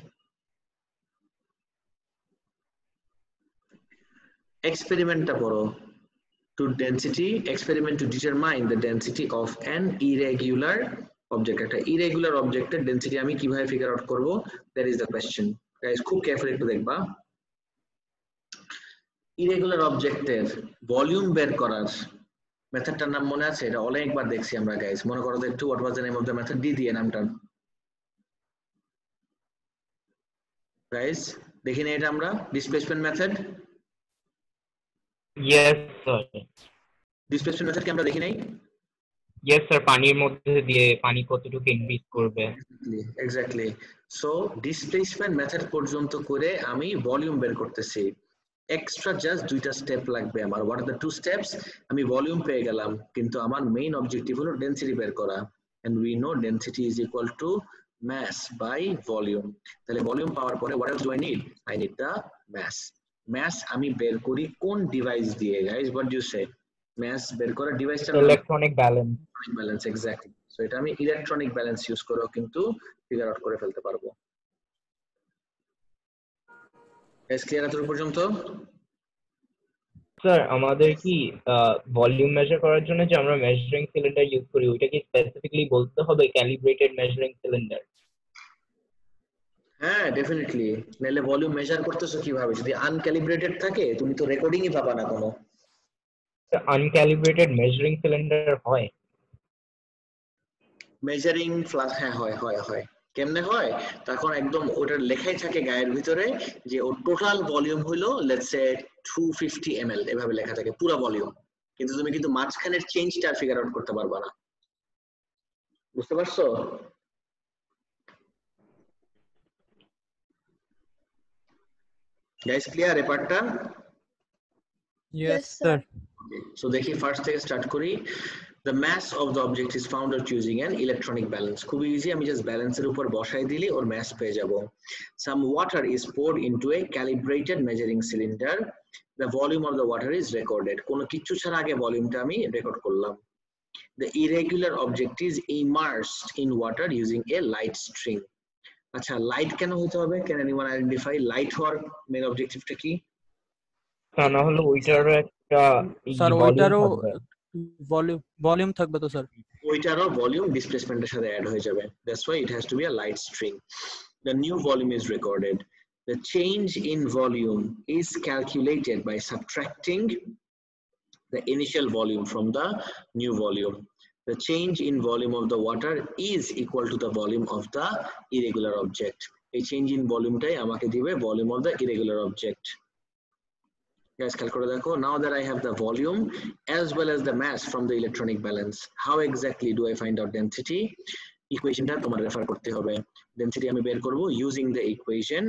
এক্সপেরিমেন্টটা পড়ো। To density, experiment to determine the density of an irregular object. একটা irregular objectের density আমি কিভাবে ফিগার আউট করব, that is the question. Guys খুব carefully একটু দেখবা। irregular objectের ভলিউম বের করার মেথডটার নাম মনে আছে? এটা অনেকবার দেখছি আমরা গাইস, মনে করো একটু what was the name of the method, দিয়ে নামটা গাইস দেখি না, এটা আমরা displacement method, yes sir, displacement method কি আমরা দেখি নাই? ইয়েস স্যার, পানির মধ্যে দিয়ে পানি কতটুকু ইনক্রিজ করবে। এক্স্যাক্টলি। সো ডিসপ্লেসমেন্ট মেথড পর্যন্ত করে আমি ভলিউম বের করতেছি, এক্সট্রা জাস্ট দুইটা স্টেপ লাগবে আমার। What are the two steps? আমি ভলিউম পেয়ে গেলাম, কিন্তু আমার মেইন অবজেক্টিভ হলো ডেনসিটি বের করা, and we know density is equal to mass by volume. তাহলে ভলিউম পাওয়ার পরে what else do I need? I need the mass. mass আমি বের করি কোন ডিভাইস দিয়ে guys? what do you say? mass বের করার ডিভাইসটা electronic balance. Balance, exactly. So এটা আমি ইলেকট্রনিক ব্যালেন্স ইউজ করেও কিন্তু ফিগার আউট করে ফেলতে পারবো। গাইস ক্লিয়ার এত পর্যন্ত? স্যার আমাদের কি ভলিউম মেজার করার জন্য যে আমরা মেজারিং সিলিন্ডার ইউজ করি, ওইটা কি স্পেসিফিকলি বলতে হবে ক্যালিব্রেটেড মেজারিং সিলিন্ডার? হ্যাঁ ডেফিনেটলি, নাহলে ভলিউম মেজার করতেছো কিভাবে? যদি আনক্যালিব্রেটেড থাকে তুমি তো রেকর্ডিংই পাবা না কোনো। আনক্যালিব্রেটেড মেজারিং সিলিন্ডার হয়? মেজারিং ফ্লাস, হ্যাঁ হয় হয় হয়। কেমনে হয়? তখন একদম ওটার লেখাই থাকে গায়ের ভিতরে যে ওর টোটাল ভলিউম হলো লেটস সে 250 ml, এভাবে লেখা থাকে পুরো ভলিউম, কিন্তু তুমি কিন্তু মাঝখানের চেঞ্জটা ফিগার আউট করতে পারবা না। বুঝতে পারছো? গাইস ক্লিয়ার এই পার্টটা? ইয়েস স্যার So দেখি ফার্স্ট থেকে স্টার্ট করি। The mass of the object is found out using an electronic balance. খুব ইজি, আমি জাস্ট ব্যালেন্সের উপর বসাই দিলে ওর mass পেয়ে যাব। Some water is poured into a calibrated measuring cylinder. The volume of the water is recorded. কোনো কিছু ছাড়া আগে ভলিউমটা আমি রেকর্ড করলাম। The irregular object is immersed in water using a light string. আচ্ছা লাইট কেন হতে হবে? Can anyone identify লাইট হওয়ার মেইন অবজেক্টিভটা কি? তা না হলে ওইটারও একটা স্যার ওইটারও ভলিউম থাকবে তো স্যার? ওইটারও ভলিউম ডিসপ্লেসমেন্টের সাথে অ্যাড হয়ে যাবে। That's why it has to be a light string. The new volume is recorded. The change in volume is calculated by subtracting the initial volume from the new volume. The change in volume of the water is equal to the volume of the irregular object. A change in volume টাই আমাকে দিবে volume of the irregular object. Guys, calculate. Now that I have the volume as well as the mass from the electronic balance, how exactly do I find out density? Equation টা তোমার refer করতে হবে. Density আমি বের করব using the equation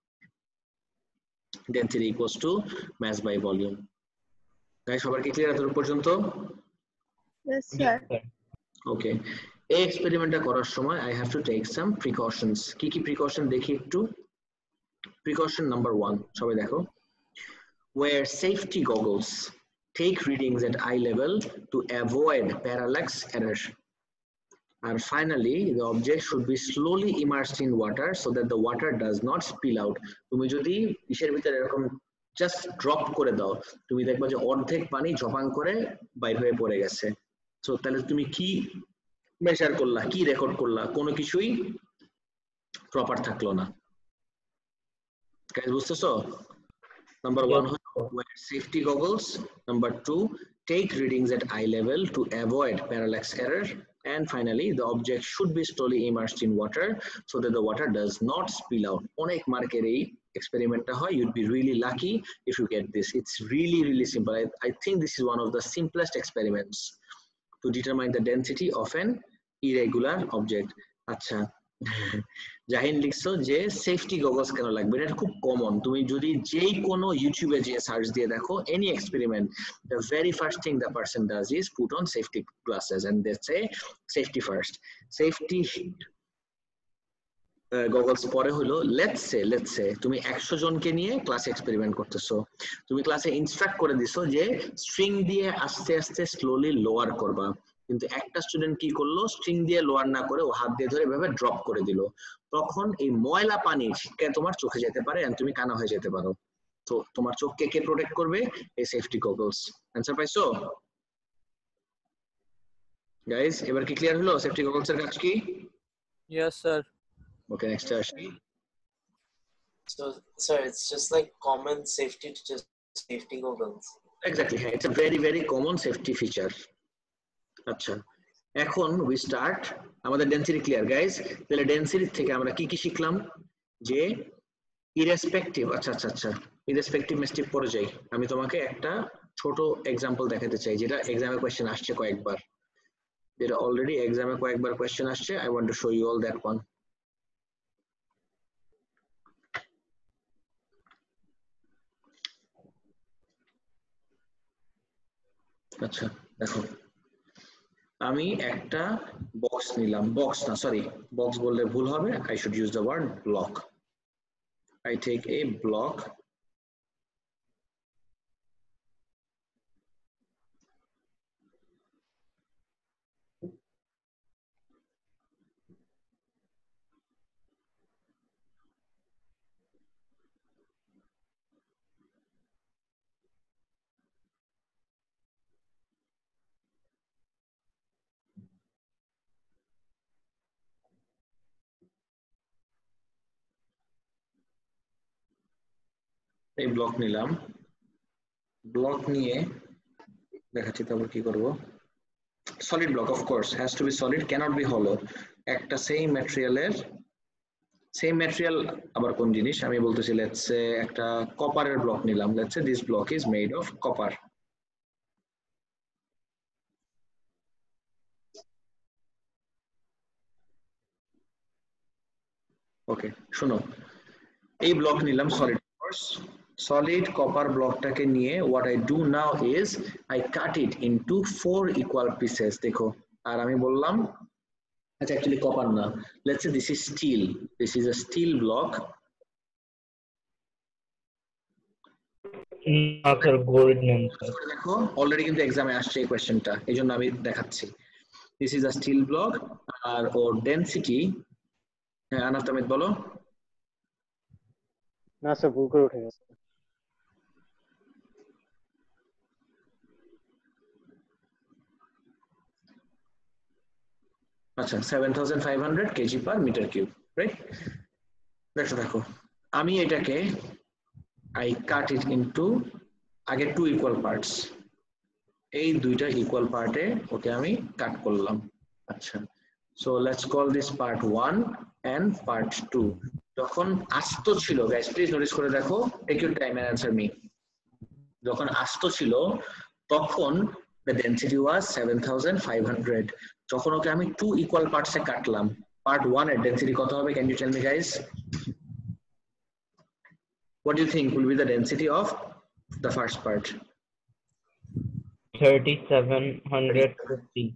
density equals to mass by volume. Guys, সবার কি clear এতটুকু পর্যন্ত? Yes, sir. Okay. এই এক্সপেরিমেন্টটা করার সময় I have to take some precautions. কি কি প্রিকশন দেখি একটু? Precaution number 1, সবাই দেখো. Wear safety goggles. Take readings at eye level to avoid parallax error. And finally, the object should be slowly immersed in water so that the water does not spill out. তুমি যদি ইসের ভিতরে এরকম just drop করে দাও, তুমি দেখবা যে অর্ধেক পানি ঝপাং করে বাইরে হয়ে পড়ে গেছে। সো তাহলে তুমি কি মেজার করলা, কি রেকর্ড করলা, কোনো কিছুই প্রপার থাকলো না। গাইস বুঝতেছো? Number 1, wear safety goggles. Number 2, take readings at eye level to avoid parallax error. And finally, the object should be slowly immersed in water so that the water does not spill out. Onek marker ei experiment ta hoy, you'd be really lucky if you get this. It's really simple. I think this is one of the simplest experiments to determine the density of an irregular object. Acha. Jahin লিখছো যে safety goggles কেন লাগবে, এটা খুব common. তুমি যদি যেই কোনো ইউটিউবে যে সার্চ দিয়ে দেখো any experiment, the very first thing the person does is put on safety glasses and they say safety first. Safety goggles পরে হলো লেটস সে তুমি 100 জনকে নিয়ে ক্লাসে এক্সপেরিমেন্ট করতেছো, তুমি ক্লাসে ইনস্ট্রাক্ট করে দিছো যে স্ট্রিং দিয়ে আস্তে আস্তে স্লোলি লোয়ার করবা, কিন্তু একটা স্টুডেন্ট কি করলো, স্ট্রিং দিয়ে লোয়ার না করে ও হাত দিয়ে ধরে এভাবে ড্রপ করে দিল, তখন এই ময়লা পানি ছিটকে তোমার চোখে যেতে পারে আর তুমি কানা হয়ে যেতে পারো। তো তোমার চোখকে কে প্রোটেক্ট করবে? এই সেফটি গগলস। অ্যানসার পাইছো গাইস? এবার কি ক্লিয়ার হলো সেফটি গগলস এর কাজ কি? Yes, sir. ওকে, নেক্সট আসি। So, sir, it's just like common safety to just safety goggles. Exactly, হ্যাঁ, it's a very common safety feature. আচ্ছা, এখন we start আমাদের ডেনসিটি ক্লিয়ার গাইস। তাহলে ডেনসিটি থেকে আমরা কি কি শিখলাম? যে ইরেসপেক্টিভ, আচ্ছা ইরেসপেক্টিভ মিস্টেক পড়ে যাই। আমি তোমাকে একটা ছোট এক্সাম্পল দেখাতে চাই যেটা এক্সামে কোশ্চেন আসছে কয়েকবার, যেটা অলরেডি এক্সামে কয়েকবার কোশ্চেন আসছে। I want to show you all that one. আচ্ছা দেখো, আমি একটা বক্স নিলাম, বক্স না সরি বক্স বললে ভুল হবে, I should use the word block. I take a block এই ব্লক নিলাম, ব্লক নিয়ে দেখাচ্ছি তারপর কি করব। Solid block of course has to be solid, can't be হলো। একটা সেম ম্যাটেরিয়াল আবার কোন জিনিস আমি বলতেছি, লেটস সে একটা কপারের ব্লক নিলাম, let's say this block is made of copper. Okay শোনো, এই ব্লক নিলাম সলিড কোর্স, solid copper ব্লকটাকে নিয়ে what I do now is I cut it into 4 equal pieces. দেখো, আর আমি বললাম আচ্ছা অ্যাকচুয়ালি কপার না, let's say this is steel, this is a steel block. Sir gold name sir. দেখো already কিন্তু এক্সামে আসছে এই কোশ্চেনটা, এইজন্য আমি দেখাচ্ছি। this is a steel block আর ওর ডেনসিটি, হ্যাঁ আনাফ আহমেদ বলো। না স্যার ভুল করে উঠে গেছে। আচ্ছা 7500 kg per meter cube, right? দেখো আমি এটাকে I cut it into আগে two equal parts এই দুইটা equal পার্টে ওকে আমি কাট করলাম আচ্ছা so let's call this part 1 and part 2 যখন আস্ত ছিল guys please notice করে দেখো take your time and answer me যখন আস্ত ছিল তখন the density was 7500 যখন ওকে আমি two equal parts এ কাটলাম part 1 এর density কত হবে can you tell me guys what do you think will be the density of the first part 3750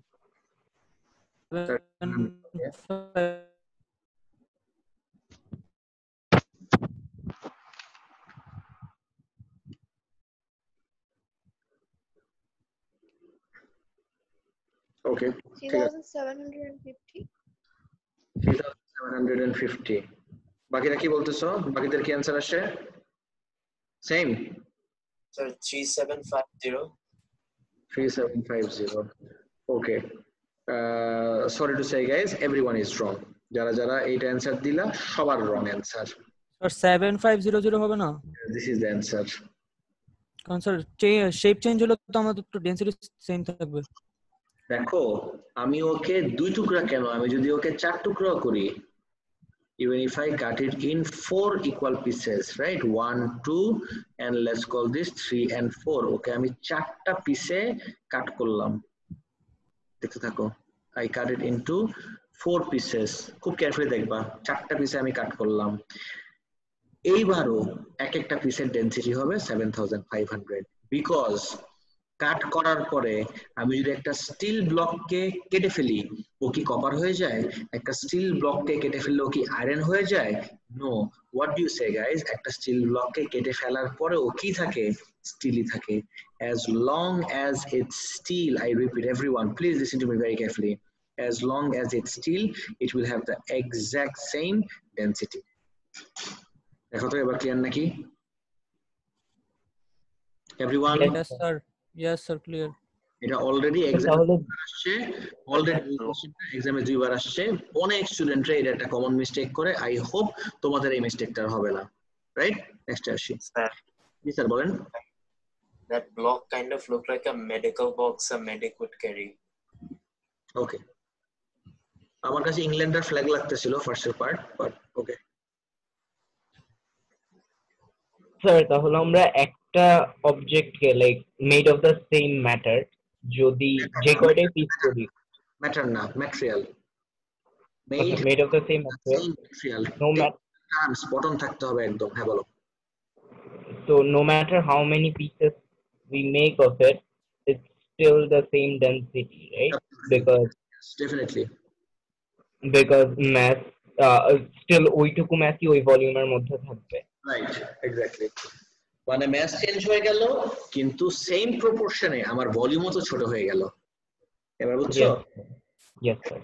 okay 3750 3750 বাকিরা কি বলতেছো বাকিদের কি आंसर আসে same So 3750. 3750 okay sorry to say guys everyone is wrong যারা যারা এইটা आंसर দিলা সবার wrong answer স্যার 7500 হবে না this is the answer কারণ স্যার শেপ চেঞ্জ হলে তো আমাদের তো ডেনসিটি সেম থাকবে দেখো আমি ওকে দুই টুকরা কেন আমি যদি ওকে চার টুকরা করি even if I cut it in 4 equal pieces right 1 2 and let's call this 3 and 4 okay আমি চারটা পিসে কাট করলাম দেখতে থাকো I cut it into 4 pieces খুব কেয়ারফুলি দেখবা চারটা পিসে আমি কাট করলাম এইবারও এক একটা পিসের ডেনসিটি হবে 7500 বিকজ কাট করার পরে আমি যদি একটা স্টিল ব্লককে কেটে ফেলি ও কি কপার হয়ে যায় একটা স্টিল ব্লককে কেটে ফেললে ও কি আয়রন হয়ে যায় no what do you say guys একটা স্টিল ব্লককে কেটে ফেলার পরে ও কি থাকে স্টিলই থাকে as long as it's steel I repeat everyone please listen to me very carefully as long as it's steel it will have the exact same density দেখো তো এবার ক্লিয়ার নাকি everyone yes sir clear এটা already এক্সামে আসছে already এক্সামে দুইবার আসছে অনেক স্টুডেন্টরা এটা একটা কমন মিস্টেক করে আই হোপ তোমাদের এই মিস্টেকটা হবে না রাইট নেক্সট আসি জি স্যার বলেন That block kind of looked like a medical box a medic would carry. Okay আমার কাছে ইংল্যান্ডের ফ্ল্যাগ লাগতেছিল ফার্স্টের পার্ট বাট ওকে স্যার তাহলে আমরা একটা অবজেক্টকে like made of the same matter যদি যে কয়টাই পিস করি ম্যাটার না material made of the same material no matter terms বটন থাকতে হবে একদম হ্যাঁ বলো so no matter how many pieces we make of it it's still the same density right definitely because mass still ওইটুকু massই ওই ভলিউমের মধ্যে থাকবে রাইট এক্স্যাক্টলি মানে ম্যাস চেঞ্জ হয়ে গেল কিন্তু সেম প্রপোর্শনে আমার ভলিউমও তো ছোট হয়ে গেল এবার বুঝছো yes sir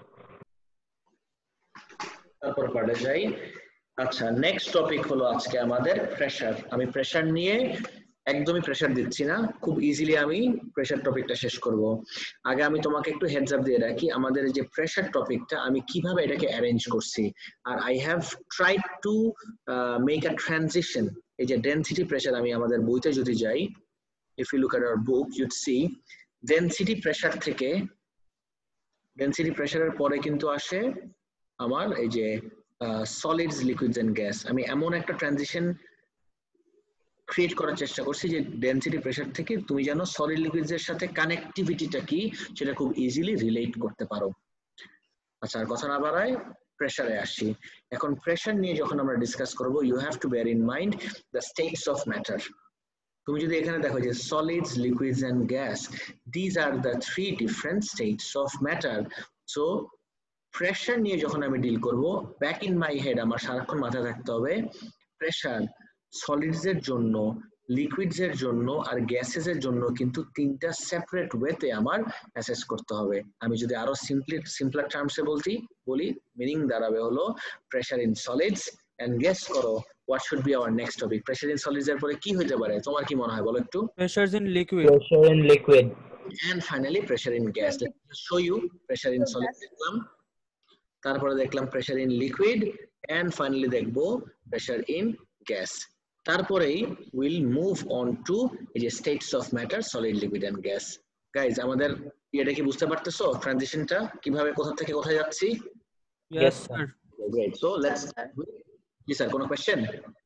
তারপর পার্টে যাই আচ্ছা নেক্সট টপিক হলো আজকে আমাদের প্রেসার আমি প্রেসার নিয়ে একদমই প্রেসার দিচ্ছি না খুব ইজিলি আমি প্রেসার টপিকটা শেষ করব আগে আমি তোমাকে একটু হেডস আপ দিয়ে রাখি আমাদের যে প্রেসার টপিকটা আমি কিভাবে এটাকে অ্যারেঞ্জ করছি আর I have tried to make a transition এই যে ডেনসিটি প্রেসার আমি আমাদের বইতে যদি যাই if you look at our book you'd see density pressure থেকে ডেনসিটি প্রেসারের পরে কিন্তু আসে আমার এই যে সলিডস লিকুইডস এন্ড গ্যাস আমি এমন একটা ট্রানজিশন ক্রিয়েট করার চেষ্টা করছি যে ডেনসিটি প্রেসার থেকে তুমি জানো সলিড লিকুইডস এর সাথে কানেক্টিভিটিটা কি সেটা খুব ইজিলি রিলেট করতে পারো আচ্ছা আর কথা না বাড়াই প্রেসারে আসি এখন প্রেসার নিয়ে যখন আমরা ডিসকাস করব you have to bear in mind the states of matter তুমি যদি এখানে দেখো যে solids liquids and gas this are the three different states of matter so pressure নিয়ে যখন আমি ডিল করব ব্যাক ইন মাই হেড আমার সারাক্ষণ মাথায় রাখতে হবে প্রেসার সলিডস এর জন্য লিকুইডস এর জন্য আর গ্যাসেস এর জন্য কিন্তু তিনটা সেপারেট ওয়েতে আমার অ্যাসেস করতে হবে আমি যদি আরো সিম্পলার টার্মসে বলি মিনিং দাঁড়াবে হলো pressure in solids and guess করো what should be our next topic pressure in solids এর পরে কি হইতে পারে তোমার কি মনে হয় বলো একটু pressures in liquid and finally pressure in gas let me show you pressure in solids দেখলাম তারপরে দেখলাম pressure in liquid and finally দেখবো pressure in গ্যাস। তারপরেই উইল মুভ অন টু এই যে states of matter, solid, liquid and gas. Guys আমাদের এটা কি বুঝতে পারতেছো ট্রানজিশনটা কিভাবে কোথা থেকে কোথায় যাচ্ছি? Yes, sir. Great. So let's Yes, sir. জি স্যার, কোনো কোশ্চেন?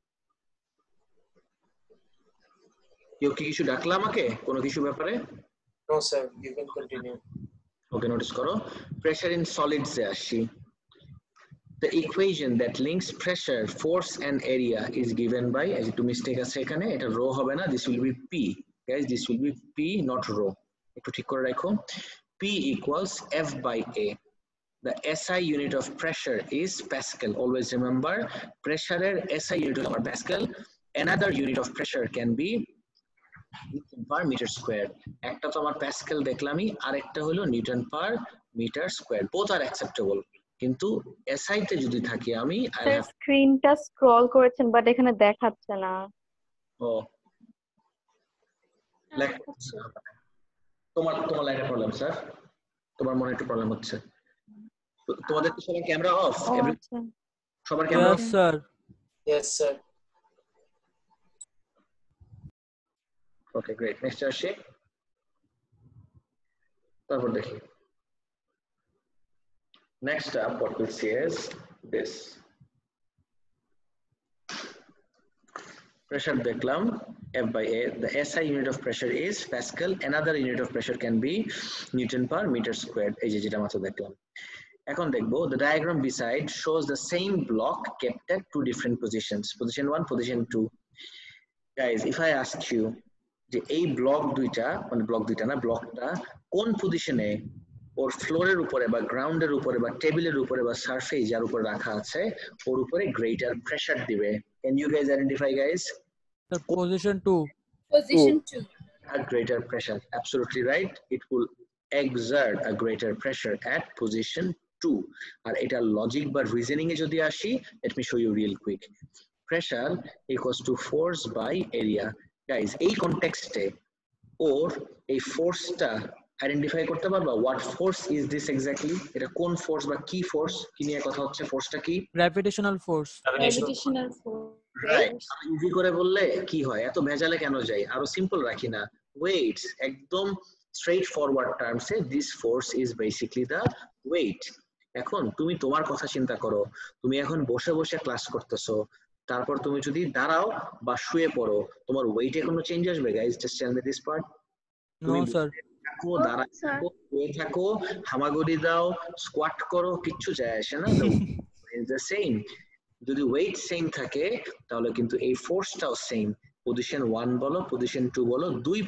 কেউ কি কিছু ডাকলা আমাকে কোনো কিছু ব্যাপারে? No, sir. You can continue. Okay, notice করো। প্রেসার ইন সলিডস এ আসি। The equation that links pressure, force and area is given by, as একটু মিস্টেক আছে এখানে, এটা রো হবে না, this will be P. Guys, this will be P, not rho. একটু ঠিক করে রাখো। P equals F by A. The SI unit of pressure is Pascal. Always remember, pressure SI unit of Pascal. Another unit of pressure can be Newton per meter square. একটা তো আমার Pascal দেখলামই, আরেকটা হলো newton per meter square. Both are acceptable, কিন্তু SI তে যদি থাকি আমি স্ক্রিনটা স্ক্রল করেছেন বাট এখানে দেখাচ্ছে না। ও তোমার লাইনে প্রবলেম স্যার, তোমার মনে একটু প্রবলেম হচ্ছে। তোমাদের কি সবার ক্যামেরা অফ? সবার camera Yes, sir. Yes, sir. Okay, great. Next আসি, তারপর দেখি। Next up, what we'll see is this. Pressure দেখলাম F by A. The SI unit of pressure is Pascal. Another unit of pressure can be Newton per meter squared. এই যে যেটা মাত্র দেখলাম। এখন দেখবো, the diagram beside shows the same block kept at two different positions. Position 1, position 2. Guys, if I ask you যে এই block দুইটা, মানে ব্লক দুইটা না, ব্লকটা কোন পজিশনে ওর ফ্লোরের উপরে বা গ্রাউন্ডের উপরে বা টেবিলের উপরে বা সারফেস যার উপরে রাখা আছে ওর উপরে গ্রেটার প্রেসার দিবে? Can you guys identify, guys? Sir, position 2. Position 2. A greater pressure, absolutely right. It will exert a greater pressure at position 2. আর এটা লজিক বা রিজনিং এ যদি আসি, let me show you real quick. Pressure equals to force by area. Guys, এই কনটেক্সটে ওর এই ফোর্সটা identify করতে পারবা? What force is this exactly? এটা কোন ফোর্স বা কি ফোর্স কি নিয়ে কথা হচ্ছে? ফোর্সটা কি? Gravitational force. Gravitational force. Right. Easy করে বললে কি হয়, এত ভেজালে কেন যাই, আরো সিম্পল রাখি না? ওয়েটস, একদম স্ট্রেইট ফরওয়ার্ড টার্মসে this force is basically the weight. এখন তুমি তোমার কথা চিন্তা করো, তুমি এখন বসে বসে ক্লাস করতেছো, তারপর তুমি যদি দাঁড়াও বা শুয়ে পড়ো, তোমার ওয়েটে কোনো চেঞ্জ আসবে? Guys, just tell me this part. No, sir. থাকো, দাঁড়ায় থাকো, শুয়ে থাকো, হামাগুড়ি দাও, স্কোয়াট করো, কিচ্ছু যায় আসে না। দ্য সেম, যদি ওয়েট সেম থাকে তাহলে কিন্তু এই ফোর্সটাও সেম। পজিশন 1 বলো, পজিশন 2 বলো, দুই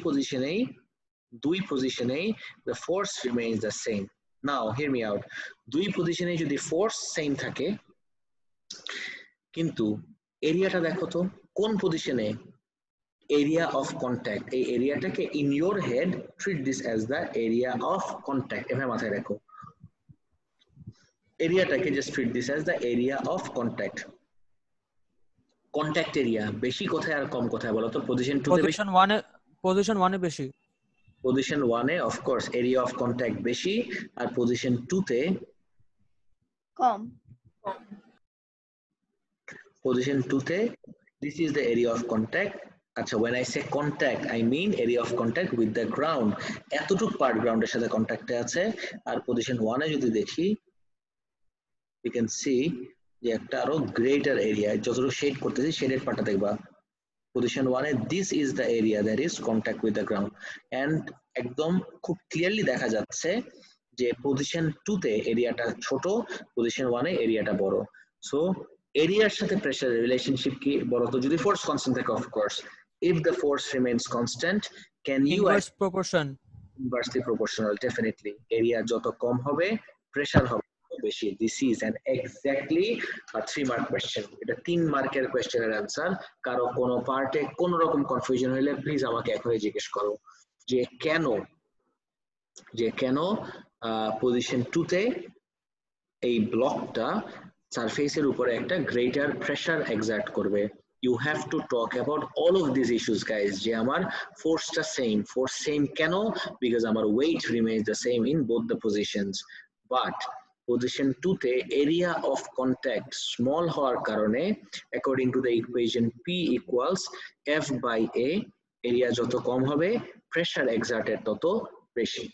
পজিশনেই the force remains the same. Now hear me out. দুই পজিশনে যদি ফোর্স সেম থাকে কিন্তু এরিয়াটা দেখো তো কোন পজিশনে? Area of contact. এই এরিয়াটাকে in your head treat this as the area of contact. এভাবে মাথায় রাখো, এরিয়াটাকে just treat this as the area of contact. Contact area বেশি কোথায় আর কম কোথায় বলো তো? পজিশন 2 তে বেশি, Position 1 এ বেশি। পজিশন 1 এ of course area of contact বেশি, আর পজিশন 2 তে কম। পজিশন 2 তে this is the area of contact. আচ্ছা, when I say contact I mean area of contact with the ground. এতটুক পার্ট গ্রাউন্ডের সাথে কন্ট্যাক্টে আছে। আর পজিশন 1 এ যদি দেখি you can see যে একটা আরো গ্রেটার এরিয়া, যতটুকু শেড করতেছি শেডেড পার্টটা দেখবা। পজিশন 1 এ this is the area that is contact with the ground, and একদম খুব ক্লিয়ারলি দেখা যাচ্ছে যে পজিশন 2 তে এরিয়াটা ছোট, পজিশন 1 এ এরিয়াটা বড়। সো এরিয়ার সাথে প্রেসারের রিলেশনশিপ কি বলতো? যদি ফোর্স কনস্ট্যান্ট থাকে, of course if the force remains constant, can you Inverse proportion. inversely proportional, definitely. এরিয়া যত কম হবে প্রেসার হবে বেশি। This is an exactly a 3 mark question. এটা 3 মার্কের কোশ্চেনের অ্যানসার। কারো কোনো পার্টে কোনো রকম কনফিউশন হলে প্লিজ আমাকে এখনই জিজ্ঞেস করো যে কেন পজিশন 2 তে এই ব্লকটা সারফেসের উপরে একটা গ্রেটার প্রেসার এক্সার্ট করবে। You have to talk about all of these issues, guys. যে আমার ফোর্সটা সেম, ফোর্স সেম কেন? Because আমার weight remains the same in both the positions. But position 2 তে এরিয়া অফ কন্ট্যাক্ট স্মল হওয়ার কারণে according to the equation P equals F by A, area যত কম হবে প্রেসার এক্সার্টেড তত বেশি।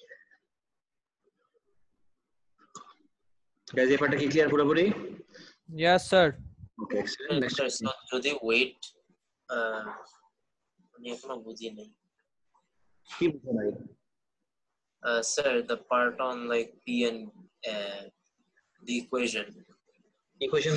গাইস এই পার্টটা কি ক্লিয়ার পুরোপুরি? Yes, sir. Okay excellent. Next Sir, so যদি weight আমি এখনো বুঝি নাই। কি বুঝো নাই? Sir, the part on like P and the equation. Equation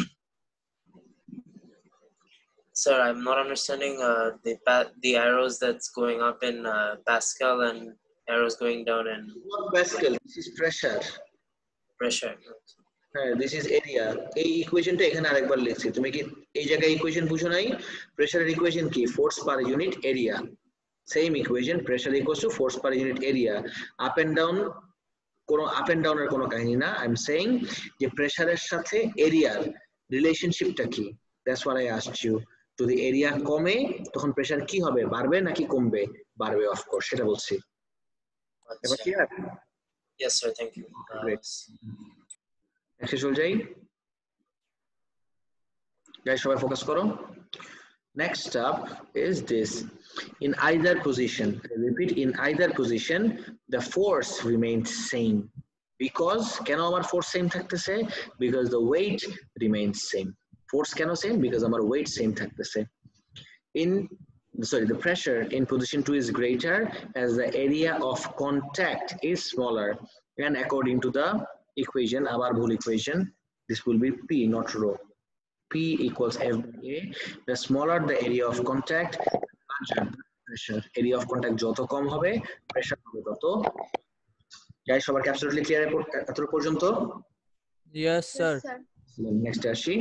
Sir, I'm not understanding the arrows that's going up in Pascal and arrows going down in Pascal, this is pressure. pressure. হ্যাঁ, this is area. এই ইকুয়েশনটা এখানে আরেকবার লিখছি। তুমি কি এই জায়গায় equation বুঝো নাই? প্রেসারের ইকুয়েশন কি? Force per unit area. Same equation, pressure equals to force per unit area. Up and down, কোনো আপ এন্ড ডাউনের কোনো কাহিনী না। আই এম সেইং যে প্রেসারের সাথে এরিয়ার রিলেশনশিপটা কি? That's what I asked you. যদি এরিয়া কমে তখন প্রেসার কি হবে? বাড়বে নাকি কমবে? বাড়বে অফ কোর্স, সেটা বলছি। এবার clear? Yes, sir. Thank you. Great. Next চলে যাই। গাইস সবাই ফোকাস করো। Next up is this. In either position, I repeat, in either position, the force remains same. Because কেন আমার force same থাকতেছে? Because the weight remains same. Force কেন same? Because আমার weight same থাকতেছে। The pressure in position 2 is greater as the area of contact is smaller, and according to the equation, our whole equation, this will be P, not rho. P equals F by A. The smaller the area of contact, larger the pressure. Area of contact যত কম হবে, pressure হবে তত। Guys সবার কি absolutely clear এত পর্যন্ত? Yes, sir. Next আসি।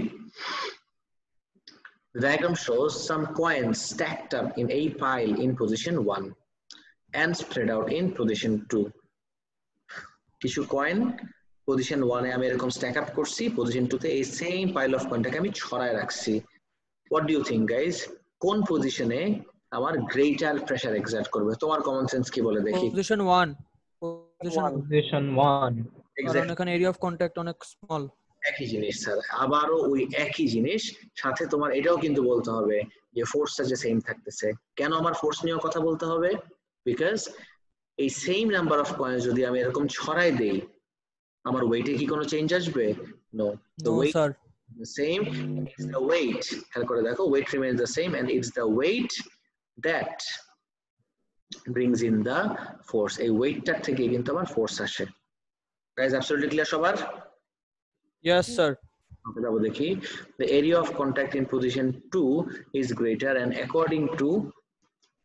The diagram shows some coins stacked up in a pile in position 1 and spread out in position 2. কিছু কয়েন পজিশন 1 এ আমি এরকম স্ট্যাক আপ করছি, পজিশন 2 তে এই সেম পাইল অফ কয়েনটাকে আমি ছড়ায় রাখছি। What do you think guys? কোন পজিশনে আমার গ্রেটার প্রেসার এক্সার্ট করবে? তোমার কমন সেন্স কি বলে দেখি? Position 1. Position 1. কারণ এখানে এরিয়া অফ কন্ট্যাক্ট অনেক স্মল। একই জিনিস স্যার, আবারও ওই একই জিনিস, সাথে তোমার এটাও কিন্তু বলতে হবে যে ফোর্সটা যে সেম থাকতেছে। কেন আমার ফোর্স নিয়ে কথা বলতে হবে? বিকজ এই সেম নাম্বার অফ কয়েন যদি আমি এরকম ছড়াই দেই, আমার ওয়েটে কি কোনো চেঞ্জ আসবে? No, the weight sir. the same. It's the weight, খেয়াল করে দেখো, weight remains the same and it's the weight that brings in the force. এই ওয়েটটার থেকে কিন্তু আমার ফোর্স আসে। গাইস absolutely clear সবার? Yes, sir. ওকে যাবো দেখি। The area of contact in position 2 is greater and according to P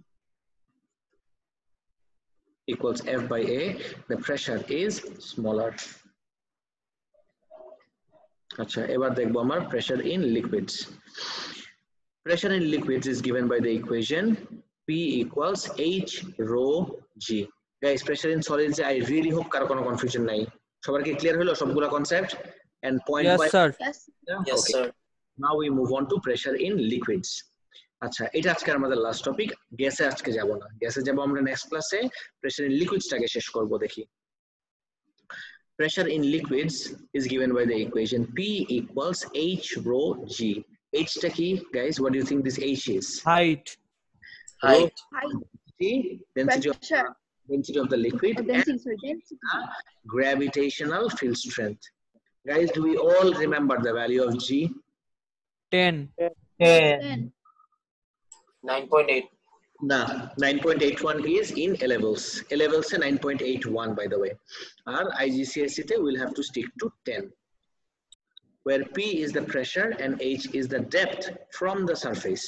equals F by A, the pressure is smaller. আচ্ছা, এবার দেখবো আমার pressure in liquids. Pressure in liquids is given by the equation P equals H rho G. Guys, pressure in solids, I really hope কারো কোনো confusion নাই। সবার কি clear হলো সবগুলা concept and point Yes, by sir. Yes, Okay. sir. Now we move on to pressure in liquids. আচ্ছা, এটা আজকে আমাদের লাস্ট টপিক। গ্যাসে আজকে যাব না, গ্যাসে যাব আমরা নেক্সট ক্লাসে। প্রেসার ইন লিকুইডসটাকে শেষ করব দেখি। Pressure in liquids is given by the equation P equals H rho G. H টা কি guys? What do you think this H is? Height. Height. Density of the liquid and gravitational field strength. Guys, do we all remember the value of G? 10. 9.8. Nah, 9.81 is in A levels. A levels se 9.81 by the way. Our IGCSE te will have to stick to 10. Where P is the pressure and H is the depth from the surface.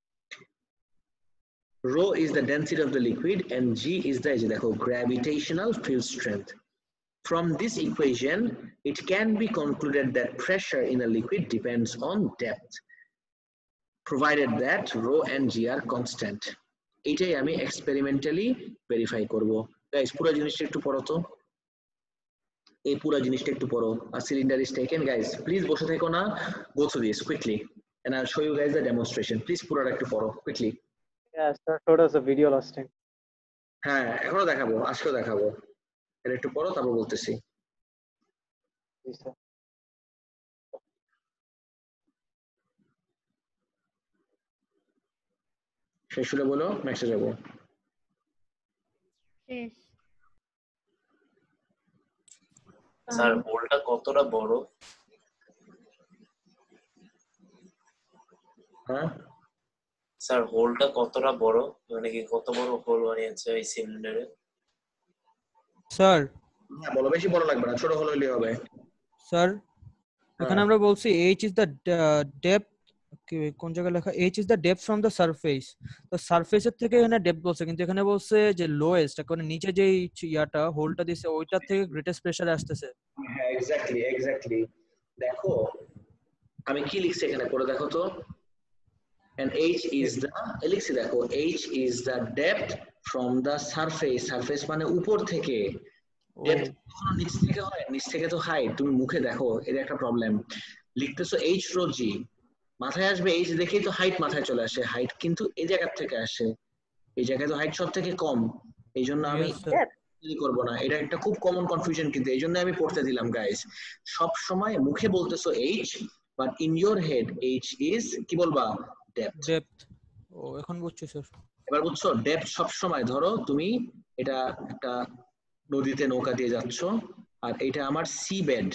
Rho is the density of the liquid and G is the gravitational field strength. From this equation, it can be concluded that pressure in a liquid depends on depth, provided that rho and G are constant. এটাই আমি experimentally verify করব। Guys পুরো জিনিসটা একটু পড়ো তো, এই পুরো জিনিসটা একটু পড়ো। আর cylinder is taken, guys please বসে থেকো না, go through this quickly and I'll show you guys the demonstration. Please পুরোটা একটু পড়ো quickly. Yeah, sir showed us a video last time. হ্যাঁ এখনো দেখাবো, আজকেও দেখাবো। এটা একটু পড়ো তারপর বলতেছি। জি স্যার। শেষ হলে বলো, নেক্সটে যাবো। শেষ। স্যার হোলটা কতটা বড়? হ্যাঁ স্যার হোলটা কতটা বড়, মানে কি কত বড় হোল বানিয়েছে এই সিলিন্ডারে? স্যার হ্যাঁ বলো, বেশি বড় লাগবে না, ছোট হলেই হবে। স্যার এখানে আমরা বলছি h is the depth, কোন জায়গায় লেখা h is the depth from the surface, তো সারফেসের থেকে এখানে ডেপথ বলছে, কিন্তু এখানে বলছে যে লোয়েস্ট, মানে নিচে যে ইয়াটা হোলটা দিছে ওইটার থেকে গ্রেটেস্ট প্রেসারে আসতেছে। হ্যাঁ এক্স্যাক্টলি দেখো আমি কি লিখছি এখানে, পড়ে দেখো তো। and h is the লিখছি দেখো, h is the depth from the surface, surface মানে উপর থেকে, ডেপথ কখনো নিচ থেকে হয়, নিচ থেকে তো হাইট। তুমি মুখে দেখো, এটা একটা প্রবলেম, লিখতেছো h রো g, মাথায় আসবে h দেখেই তো হাইট মাথায় চলে আসে, হাইট কিন্তু এই জায়গা থেকে আসে, এই জায়গায় তো হাইট সব থেকে কম, এই জন্য আমি করবো না। এটা একটা খুব কমন কনফিউশন, কিন্তু এই জন্য আমি পড়তে দিলাম গাইস। সব সময় মুখে বলতেছো h, but in your head h is কি বলবা, ডেপথ। ও এখন বুঝছি স্যার। এবার বুঝছো, ডেপথ সব সময়, ধরো তুমি এটা একটা নদীতে নৌকা দিয়ে যাচ্ছ, আর এটা আমার সি বেড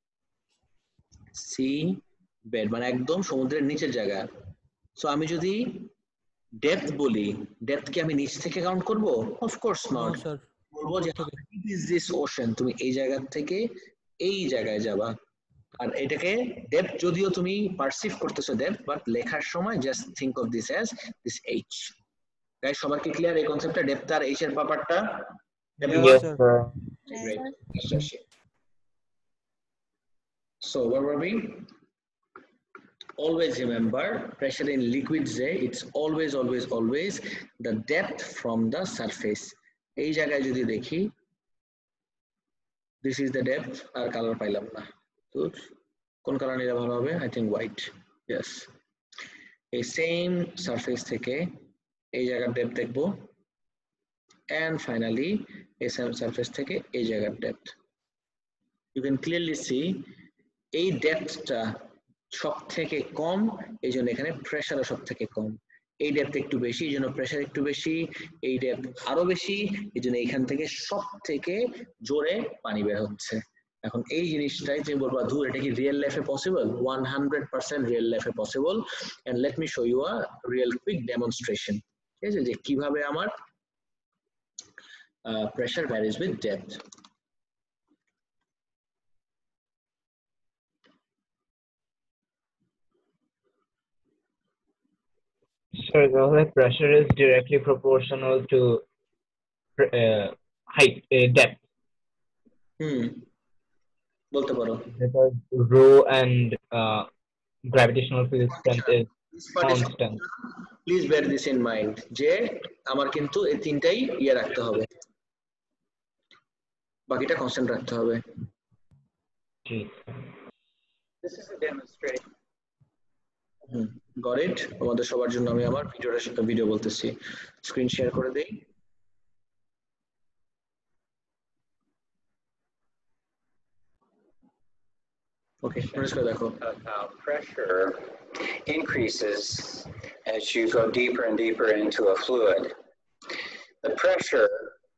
মানে একদম সমুদ্রের নিচের জায়গা। সো আমি যদি ডেপথ বলি, ডেপথ কি আমি নিচ থেকে কাউন্ট করব? অফকোর্স নট, বলবো যে ইট ইজ দিস ওশান, তুমি এই জায়গা থেকে এই জায়গায় যাবা। আর এটাকে ডেপথ যদিও তুমি পারসিভ করতেছো ডেপথ, বাট লেখার সময় just think of this as this h. Guys সবার কি ক্লিয়ার এই কনসেপ্টটা, ডেপথ আর এইচ এর ব্যাপারটা? Yes, sir. Great. So where were we? Always remember, pressure in liquids, it's always the depth from the surface. এই জায়গায় যদি দেখি, this is the depth, আর কালার পাইলাম না, তো কোন কালার নিলে ভালো হবে? I think white. Yes, এই সেম সারফেস থেকে এই জায়গার ডেপথ দেখবো, and finally এই সেম সারফেস থেকে এই জায়গার depth. You can clearly see এই ডেপথটা সব থেকে কম, এই জন্য এখানে প্রেসারও সব থেকে কম। এই ডেপথ একটু বেশি, এই জন্য প্রেসার একটু বেশি, এই ডেপথ আরো বেশি, এই জন্য এখান থেকে সব থেকে জোরে পানি বের হচ্ছে। এখন এই জিনিসটাই তুমি বলবা ধুর, এটা কি রিয়েল লাইফে পসিবল? 100% রিয়েল লাইফে possible. And let me show you a real quick demonstration, ঠিক আছে, যে কিভাবে আমার pressure varies with depth. Sir, the pressure is directly proportional to height, depth. বলতে পারো। Because rho and gravitational field strength is constant. Please bear this in mind, যে আমার কিন্তু এই তিনটাই রাখতে হবে, বাকিটা কনস্ট্যান্ট রাখতে হবে। This is a demonstration. Got it? তোমাদের সবার জন্য আমি আমার ভিডিও বলতেছি, স্ক্রিন শেয়ার করে দেই। Okay, let's go দেখো। Pressure increases as you go deeper and deeper into a fluid. The pressure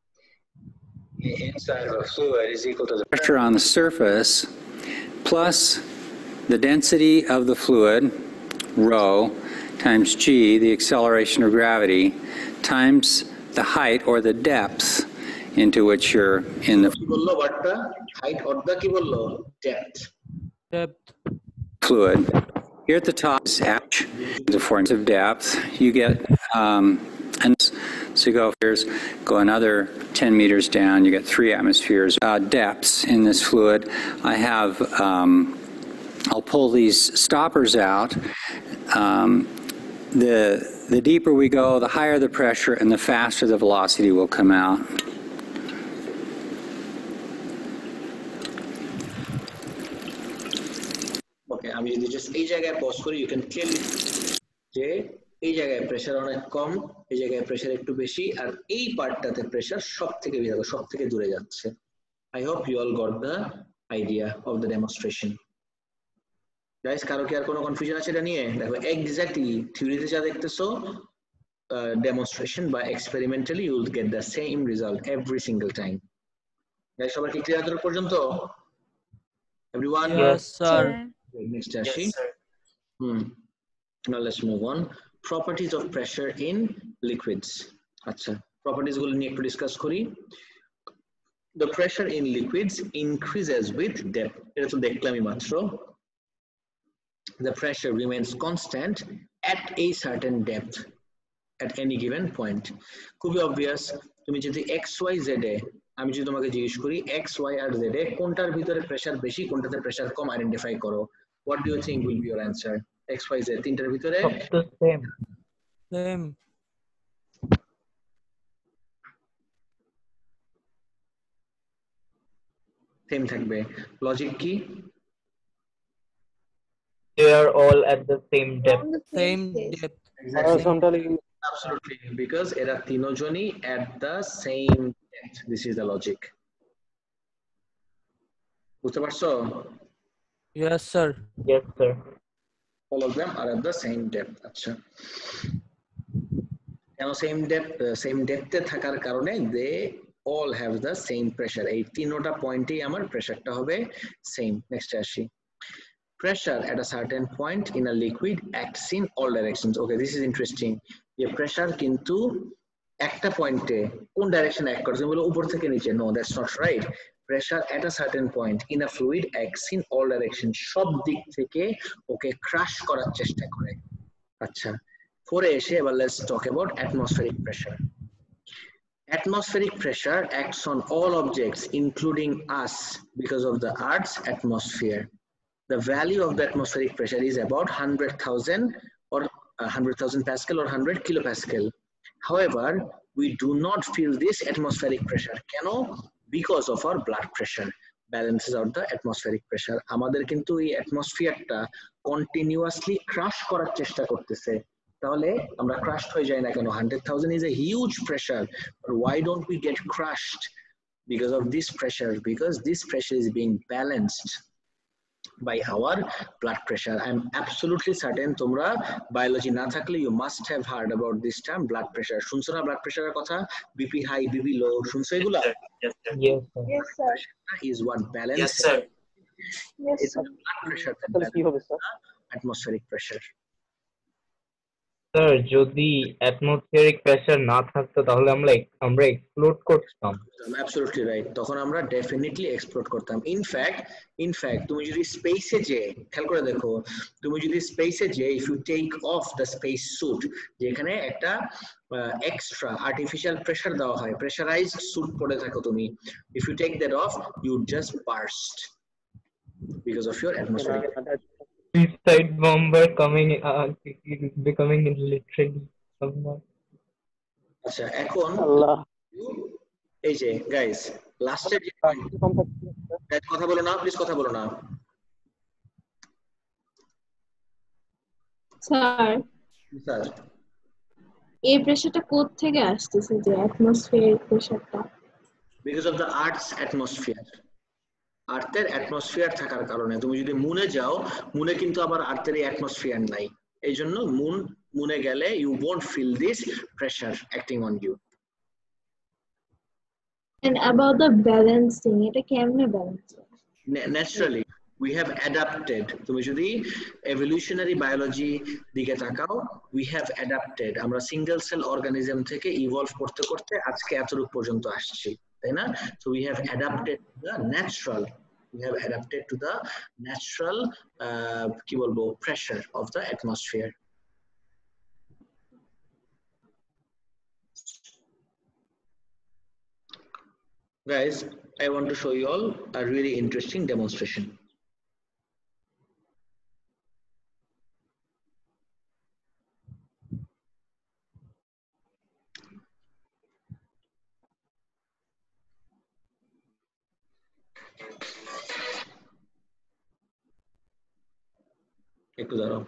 inside of a fluid is equal to the pressure on the surface plus the density of the fluid, rho, times g, the acceleration of gravity, times the height or the depth into which you're in the height or the depth. Fluid. Here at the top is the forms of depth. You get and so you go another 10 meters down, you get 3 atmospheres. Depths in this fluid. I have I'll pull these stoppers out. The deeper we go, the higher the pressure and the faster the velocity will come out. Okay, আমি যদি just এই জায়গায় pause করি, you can clearly যে এই জায়গায় pressure অনেক কম, এই জায়গায় প্রেসার একটু বেশি, আর এই পার্টটাতে প্রেসার সব থেকে দূরে যাচ্ছে। I hope you all got the idea of the demonstration. Guys, কারো কি আর কোনো কনফিউশন আছে এটা নিয়ে? দেখো এক্স্যাক্টলি থিওরিতে যা দেখতেছো demonstration by experimentally you will get the same result every single time. Guys, সবার কি ক্লিয়ার করা পর্যন্ত? Everyone? Yes, sir. Next Yes, আসি। sir. Now let's move on. Properties of pressure in liquids. আচ্ছা, properties গুলো নিয়ে একটু ডিসকাস করি। The pressure in liquids increases with depth. এটা তো দেখলামই মাত্র। The pressure remains constant at a certain depth at any given point. খুবই obvious, তুমি যদি XYZ এ আমি যদি তোমাকে জিজ্ঞেস করি XY আর Z এ কোনটার ভিতরে প্রেসার বেশি কোনটাতে প্রেসার কম আইডেন্টিফাই করো, what do you think will be your answer? XYZ তিনটার ভিতরে সব তো সেম। Same. সেম থাকবে। লজিক কি? They are all at the same depth. On the Same stage. depth. Exactly. Absolutely, because এরা তিনজনই at the same depth. This is the logic. বুঝতে পারছো? Yes, sir. Yes, sir. All of them are at the same depth. আচ্ছা, কেন same depth এ থাকার কারণে they all have the same pressure. এই তিনটা পয়েন্টেই আমার প্রেসারটা হবে সেম। নেক্সট আসি। Pressure at a certain point in a liquid acts in all directions. Okay, this is interesting. যে pressure কিন্তু একটা পয়েন্টে কোন ডাইরেকশন অ্যাক্ট করে? তুমি বলো উপর থেকে নিচে। No, that's not right. Pressure at a certain point in a fluid acts in all directions. সব দিক থেকে ওকে ক্রাশ করার চেষ্টা করে। আচ্ছা, পরে এসে এবার let's talk about atmospheric pressure. Atmospheric pressure acts on all objects including us because of the Earth's atmosphere. The value of the atmospheric pressure is about 100,000 or 100,000 Pascal or 100 kilopascal. However, we do not feel this atmospheric pressure. কেন? Because of our blood pressure balances out the atmospheric pressure. আমাদের কিন্তু এই অ্যাটমসফিয়ারটা continuously crush করার চেষ্টা করতেছে। তাহলে আমরা crushed হয়ে যাই না কেন? 100,000 is a huge pressure. But why don't we get crushed? Because of this pressure. Because this pressure is being balanced by our blood pressure. I'm absolutely certain তোমরা biology না থাকলে you must have heard about this term blood pressure. শুনছো না blood pressure এর কথা? BP high, BP low, শুনছো এগুলা? Yes, sir. Yes, sir. Yes, sir. Is what balance. Yes, sir. Yes, It's sir. the blood pressure that তাহলে কি হবে balances sir? the atmospheric pressure. Sir যদি অ্যাটমসফিয়ারিক প্রেসার না থাকতো তাহলে আমরা এক্সপ্লোড করতাম। Absolutely right. তখন আমরা definitely explode করতাম. In fact, তুমি যদি স্পেসে যে খেয়াল করে দেখো, তুমি যদি স্পেসে যে if you take off the space suit, যেখানে একটা এক্সট্রা আর্টিফিশিয়াল প্রেসার দেওয়া হয়, প্রেসারাইজড স্যুট পরে থাকো তুমি, if you take that off, you just burst because of your atmospheric. Suicide bomber becoming literally someone. আচ্ছা, এখন আল্লাহ, এই যে গাইস লাস্টের যে guys, কথা বলো না প্লিজ, কথা বলো না। স্যার, স্যার, এই প্রেসারটা কোথা থেকে আসতেছে, যে অ্যাটমসফিয়ারিক প্রেসারটা? because of the earth's atmosphere. আর্থের অ্যাটমসফিয়ার থাকার কারণে তুমি যদি মুনে যাও, মুনে কিন্তু আবার আর্থের এই অ্যাটমসফিয়ার নাই, এই জন্য মুনে গেলে you won't feel this pressure acting on you. And about the balancing, এটা কেমনে ব্যালেন্স হয়? Naturally we have adapted. তুমি যদি evolutionary biology দিকে তাকাও, we have adapted. আমরা সিঙ্গেল সেল অর্গানিজম থেকে ইভলভ করতে করতে আজকে এতটুকু পর্যন্ত আসছি, তাই না? So we have adapted to the natural কি বলবো pressure of the atmosphere. Guys, I want to show you all a really interesting demonstration. একটু দাঁড়াও।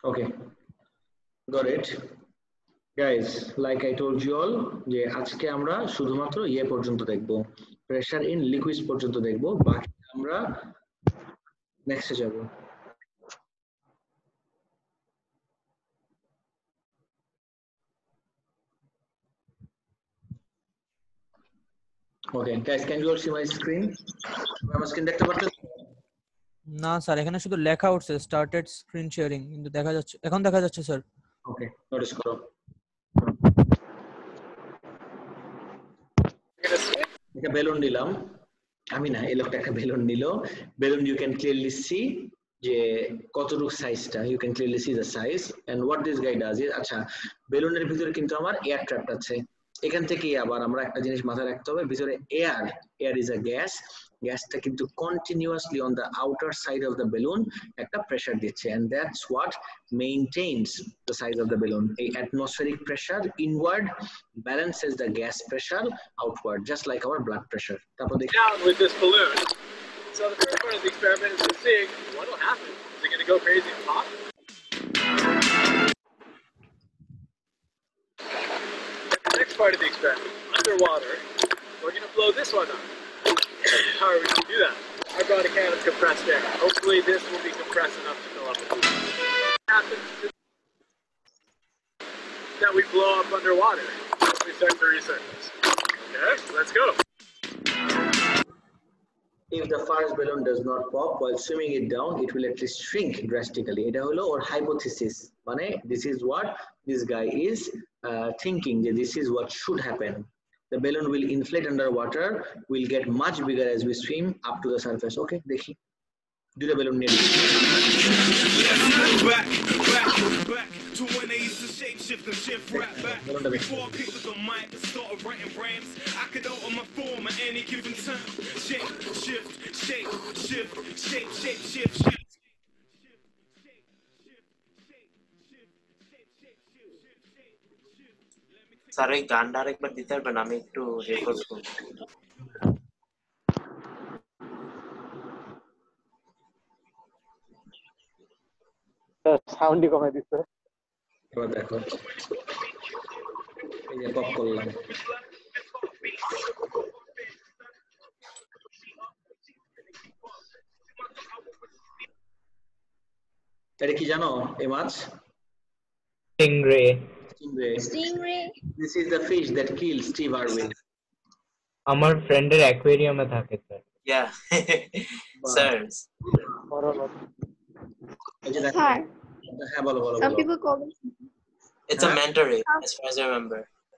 Okay, got it. Guys, like I told you all, যে আজকে আমরা শুধুমাত্র ইয়ে পর্যন্ত দেখবো, প্রেসার ইন লিকুইডস পর্যন্ত দেখবো, বাকি আমরা নেক্সটে যাব। Okay, guys, can you all see my screen? আমার স্ক্রিন দেখতে পাচ্ছেন? না স্যার, এখানে শুধু লেখা উঠছে স্টার্টেড স্ক্রিন শেয়ারিং, কিন্তু দেখা যাচ্ছে, এখন দেখা যাচ্ছে স্যার। ওকে, নোটিস করো। একটা বেলুন নিলাম, আমি না, এই লোকটা একটা বেলুন নিল। Balloon you can clearly see যে কতটুকু সাইজটা, you can clearly see the size and what this guy does is, আচ্ছা বেলুনের ভিতরে কিন্তু আমার এয়ার ট্র্যাপ আছে। এখান থেকে আবার আমরা একটা জিনিস মাথায় রাখতে হবে, ভিতরে এয়ার ইজ আ গ্যাস, গ্যাসটা কিন্তু continuously on the outer side of the balloon একটা প্রেসার দিচ্ছে, and that's what maintains the size of the balloon. এই atmospheric pressure inward balances the gas pressure outward, just like our blood pressure. তারপর দেখি Down with this balloon. So the first part of the experiment is to see what will happen. Is it going to go crazy and pop? The next part of the experiment, underwater, we're going to blow this one up. How are we going to do that? I brought a can of compressed air. Hopefully this will be compressed enough to fill up the balloon. What happens that we blow up underwater? We start to resurface. Okay, let's go. If the first balloon does not pop while swimming it down, it will at least shrink drastically. এটা হলো ওর hypothesis, মানে this is what this guy is thinking, that this is what should happen. The balloon will inflate underwater, will get much bigger as we swim up to the surface. Okay, দেখি দুটো balloon নিয়ে back to when they used to shape shift and shift right back. Before I picked up the mic and started writing rhymes, I could alter my form at any given time. Shape, shift, shape, shift, shape, shape, shift, shift. Sir এই গানটা আরেকবার দিতে পারবেন, আমি একটু record করব। সাউন্ডই কমাই দিচ্ছে। এবার দেখো, এই যে পপ করলাম, এটা কি জানো এই মাছ? Stingray. Stingray. This is the fish that killed Steve Irwin. আমার ফ্রেন্ডের অ্যাকোয়ারিয়ামে থাকে স্যার। Yeah. Sir. এই যে দেখো, Sir. হ্যাঁ বলো বলো Some বলো। people call it. It's a manta ray, as far as I remember.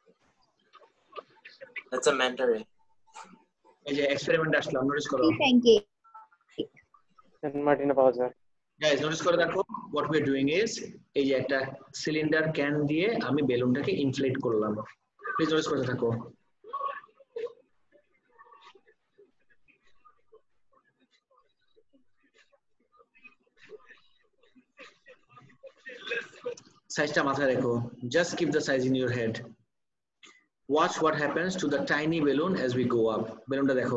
That's a manta ray. এই যে এক্সপেরিমেন্ট আসলাম, নোটিস করো Pancake. সেন্ট মার্টিনে পাওয়া যায়। গাইস, নোটিস করে দেখো, what we are doing is এই যে একটা সিলিন্ডার ক্যান দিয়ে আমি বেলুনটাকে ইনফ্লেট করলাম। প্লিজ নোটিস করতে থাকো। সাইজটা মাথায় রেখো, just keep the size in your head. Watch what happens to the tiny balloon as we go up. বেলুনটা দেখো,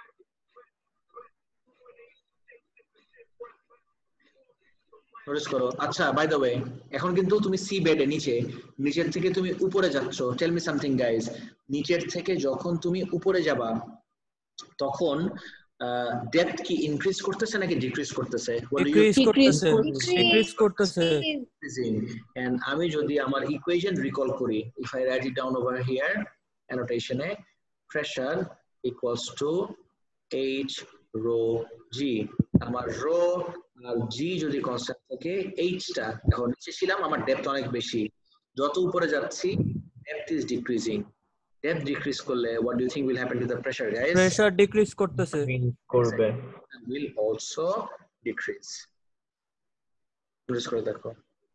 নোটিস করো। আচ্ছা, বাই দ্য ওয়ে, এখন কিন্তু তুমি সি বেডে নিচের থেকে তুমি উপরে যাচ্ছ। টেল মি সামথিং গাইস, নিচের থেকে যখন তুমি উপরে যাবা তখন ডেপথ কি ইনক্রিজ করতেছে নাকি ডিক্রিজ করতেছে? ডিক্রিজ করতেছে। এন্ড আমি যদি আমার ইকুয়েশন রিকল করি, if I write it down over here অ্যানোটেশনে, pressure equals to H rho G, আমার রো আর জি যদি কনস্ট্যান্ট থাকে, এইচটা এখন নিচে ছিলাম, আমার ডেপথ অনেক বেশি, যত উপরে যাচ্ছি depth is decreasing. Depth decrease করলে what do you think will happen to the pressure, guys? Pressure decrease করতেছে, করবে, will also decrease. নোটিস করে দেখো।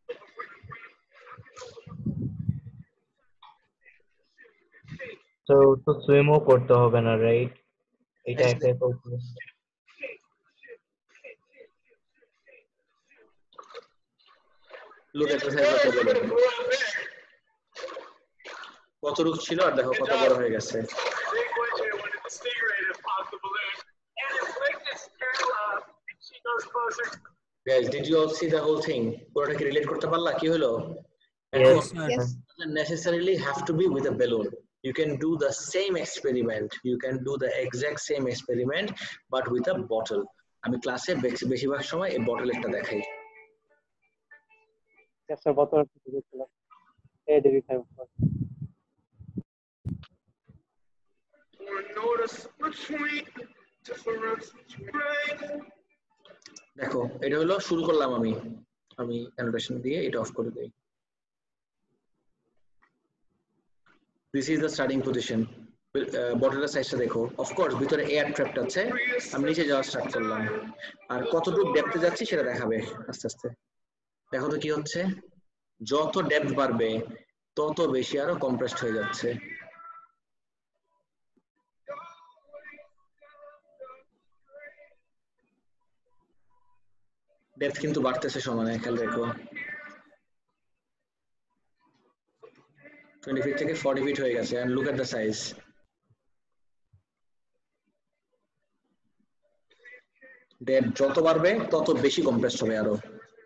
তো সুইমও করতে হবে না, রাইট? এটা একটা look at the size of the balloon. কত রূপ ছিল আর দেখো কত বড় হয়ে গেছে। Guys, did you all see the whole thing? পুরোটা কি রিলেট করতে পারলা কি হলো? Yes, sir. Yes. Doesn't necessarily have to be with a balloon. You can do the same experiment. You can do the exact same experiment, but with a bottle. আমি ক্লাসে বেশিরভাগ সময় এই বটলেরটা দেখাই। Yes, bottle. দেখো এটা হলো শুরু করলাম আমি অ্যানোটেশন দিয়ে এটা অফ করে দেই। This is the starting position. বটলের সাইজটা দেখো, অফকোর্স ভিতরে এয়ার ট্র্যাপড আছে। আমি নিচে যাওয়া স্টার্ট করলাম, আর কতটুকু ডেপথে যাচ্ছি সেটা দেখাবে আস্তে আস্তে। দেখো তো কি হচ্ছে, যত ডেপথ বাড়বে তত বেশি আরো কম্প্রেসড হয়ে যাচ্ছে। ডেপথ কিন্তু বাড়তেছে সমানে, খেয়াল রেখো। 20 ফিট থেকে 40 ফিট হয়ে গেছে, and look at the size. Depth যত বাড়বে তত বেশি কম্প্রেসড হবে আরো।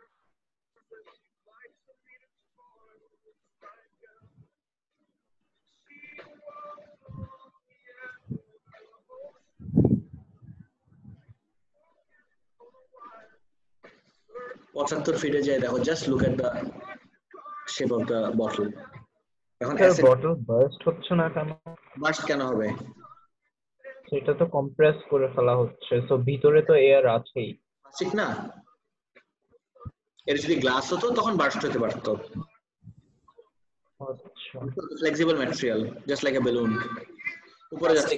পঁচাত্তর ফিটে যায়, দেখো just look at the shape of the bottle. এখন বটল বার্স্ট হচ্ছে না কেন? বার্স্ট কেন হবে? সেটা তো কম্প্রেস করে ফেলা হচ্ছে, সো ভিতরে তো এয়ার আছেই। ঠিক না? এর যদি গ্লাস হতো তখন বার্স্ট হতে পারতো। আচ্ছা, flexible material just like a balloon. উপরে যাচ্ছে,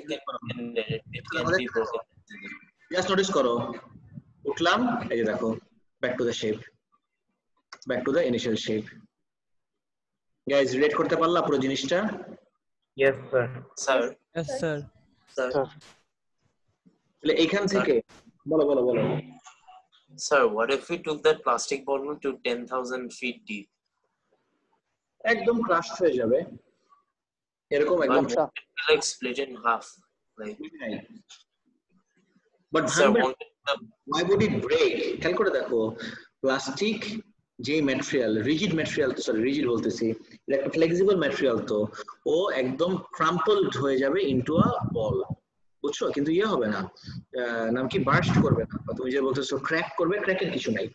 জাস্ট নোটিস করো, উঠলাম, এই যে দেখো back to the shape, back to the initial shape. Guys relate করতে পারলা পুরো জিনিসটা? Yes sir. Sir. Yes, sir. Sir. তাহলে এইখান থেকে বলো বলো বলো। Sir, what if we took that plastic bottle to 10,000 feet deep? একদম ক্রাশ হয়ে যাবে, এরকম একদম Like split in half. Like. But Sir, why would it break? খেয়াল করে দেখো, প্লাস্টিক যে material, rigid material, sorry rigid বলতেছি, এটা একটা ফ্লেক্সিবল ম্যাটেরিয়াল, তো ও একদম ক্রাম্পলড হয়ে যাবে ইনটু আ বল, বুঝছো? কিন্তু ইয়ে হবে না, নাম কি বার্স্ট করবে না, তুমি যে বলতেছো ক্র্যাক করবে, ক্র্যাকের কিছু নাই,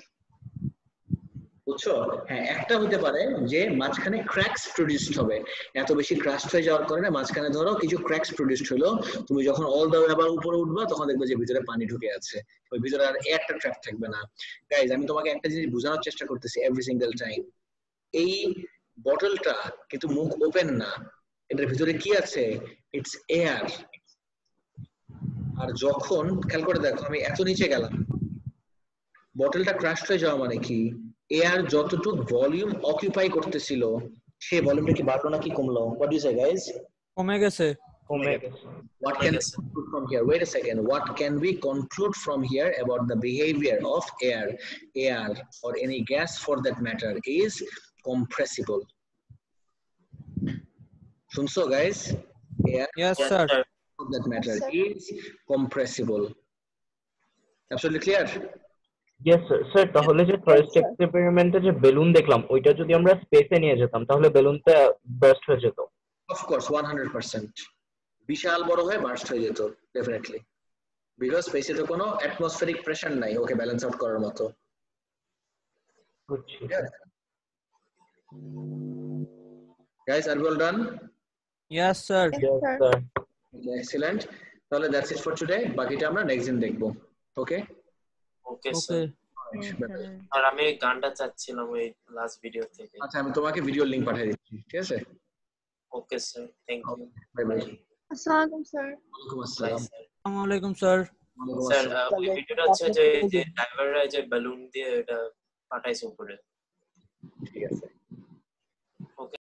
বুঝছো? হ্যাঁ, একটা হতে পারে যে মাঝখানে ক্র্যাকস প্রডিউসড হবে, এত বেশি ক্রাস্ট হয়ে যাওয়ার কারণে মাঝখানে ধরো কিছু ক্র্যাকস প্রডিউসড হলো, তুমি যখন অল দ্য ওয়ে আবার উপরে উঠবা তখন দেখবে যে ভিতরে পানি ঢুকে আছে, ওই ভিতরে আর এয়ারটা ট্র্যাপ থাকবে না। গাইজ আমি তোমাকে একটা জিনিস বোঝানোর চেষ্টা করতেছি এভরি সিঙ্গেল টাইম, এই বটলটা কিন্তু মুখ ওপেন না, এটার ভিতরে কি আছে? It's air. আর যখন খেয়াল করে দেখো, আমি এত নিচে গেলাম, বটলটা ক্রাশ হয়ে যাওয়া মানে কি, এয়ার যতটুক ভলিউম অকুপাই করতেছিল সেই ভলিউমটা কি বাড়লো নাকি কমলো? What do you say guys? কমে গেছে। What can we conclude from here? Wait a second. What can we conclude from here about the behavior of air? Air or any gas for that matter is compressible. Shunso guys? Air Yes, sir. for that matter is compressible. Absolutely clear? Yes sir. Sir তাহলে যে first এক্সপেরিমেন্টে যে balloon দেখলাম, ওইটা যদি আমরা স্পেসে নিয়ে যেতাম তাহলে বেলুনটা বার্স্ট হয়ে যেত? Of course, 100%. বিশাল বড় হয়ে বার্স্ট হয়ে যেত ডেফিনেটলি, বিকজ স্পেসে তো কোনো অ্যাটমসফেরিক প্রেসার নাই ওকে ব্যালেন্স আউট করার মতো। Guys, are we all done? Yes, sir. Yes, sir. Excellent. তাহলে that's it for today. বাকিটা আমরা নেক্সট দিন দেখবো। ওকে? Okay, sir. আর আমি গানটা চাচ্ছিলাম ওই লাস্ট ভিডিও থেকে। আচ্ছা, আমি তোমাকে ভিডিও লিংক পাঠিয়ে দিচ্ছি, ঠিক আছে? Okay sir, thank you. Bye bye. আসসালামু আলাইকুম স্যার। ওয়ালাইকুম আসসালাম। আসসালামু আলাইকুম স্যার। স্যার ওই ভিডিওটা হচ্ছে যে ড্রাইভাররা যে বেলুন দিয়ে এটা পাঠাইছে উপরে। ঠিক আছে।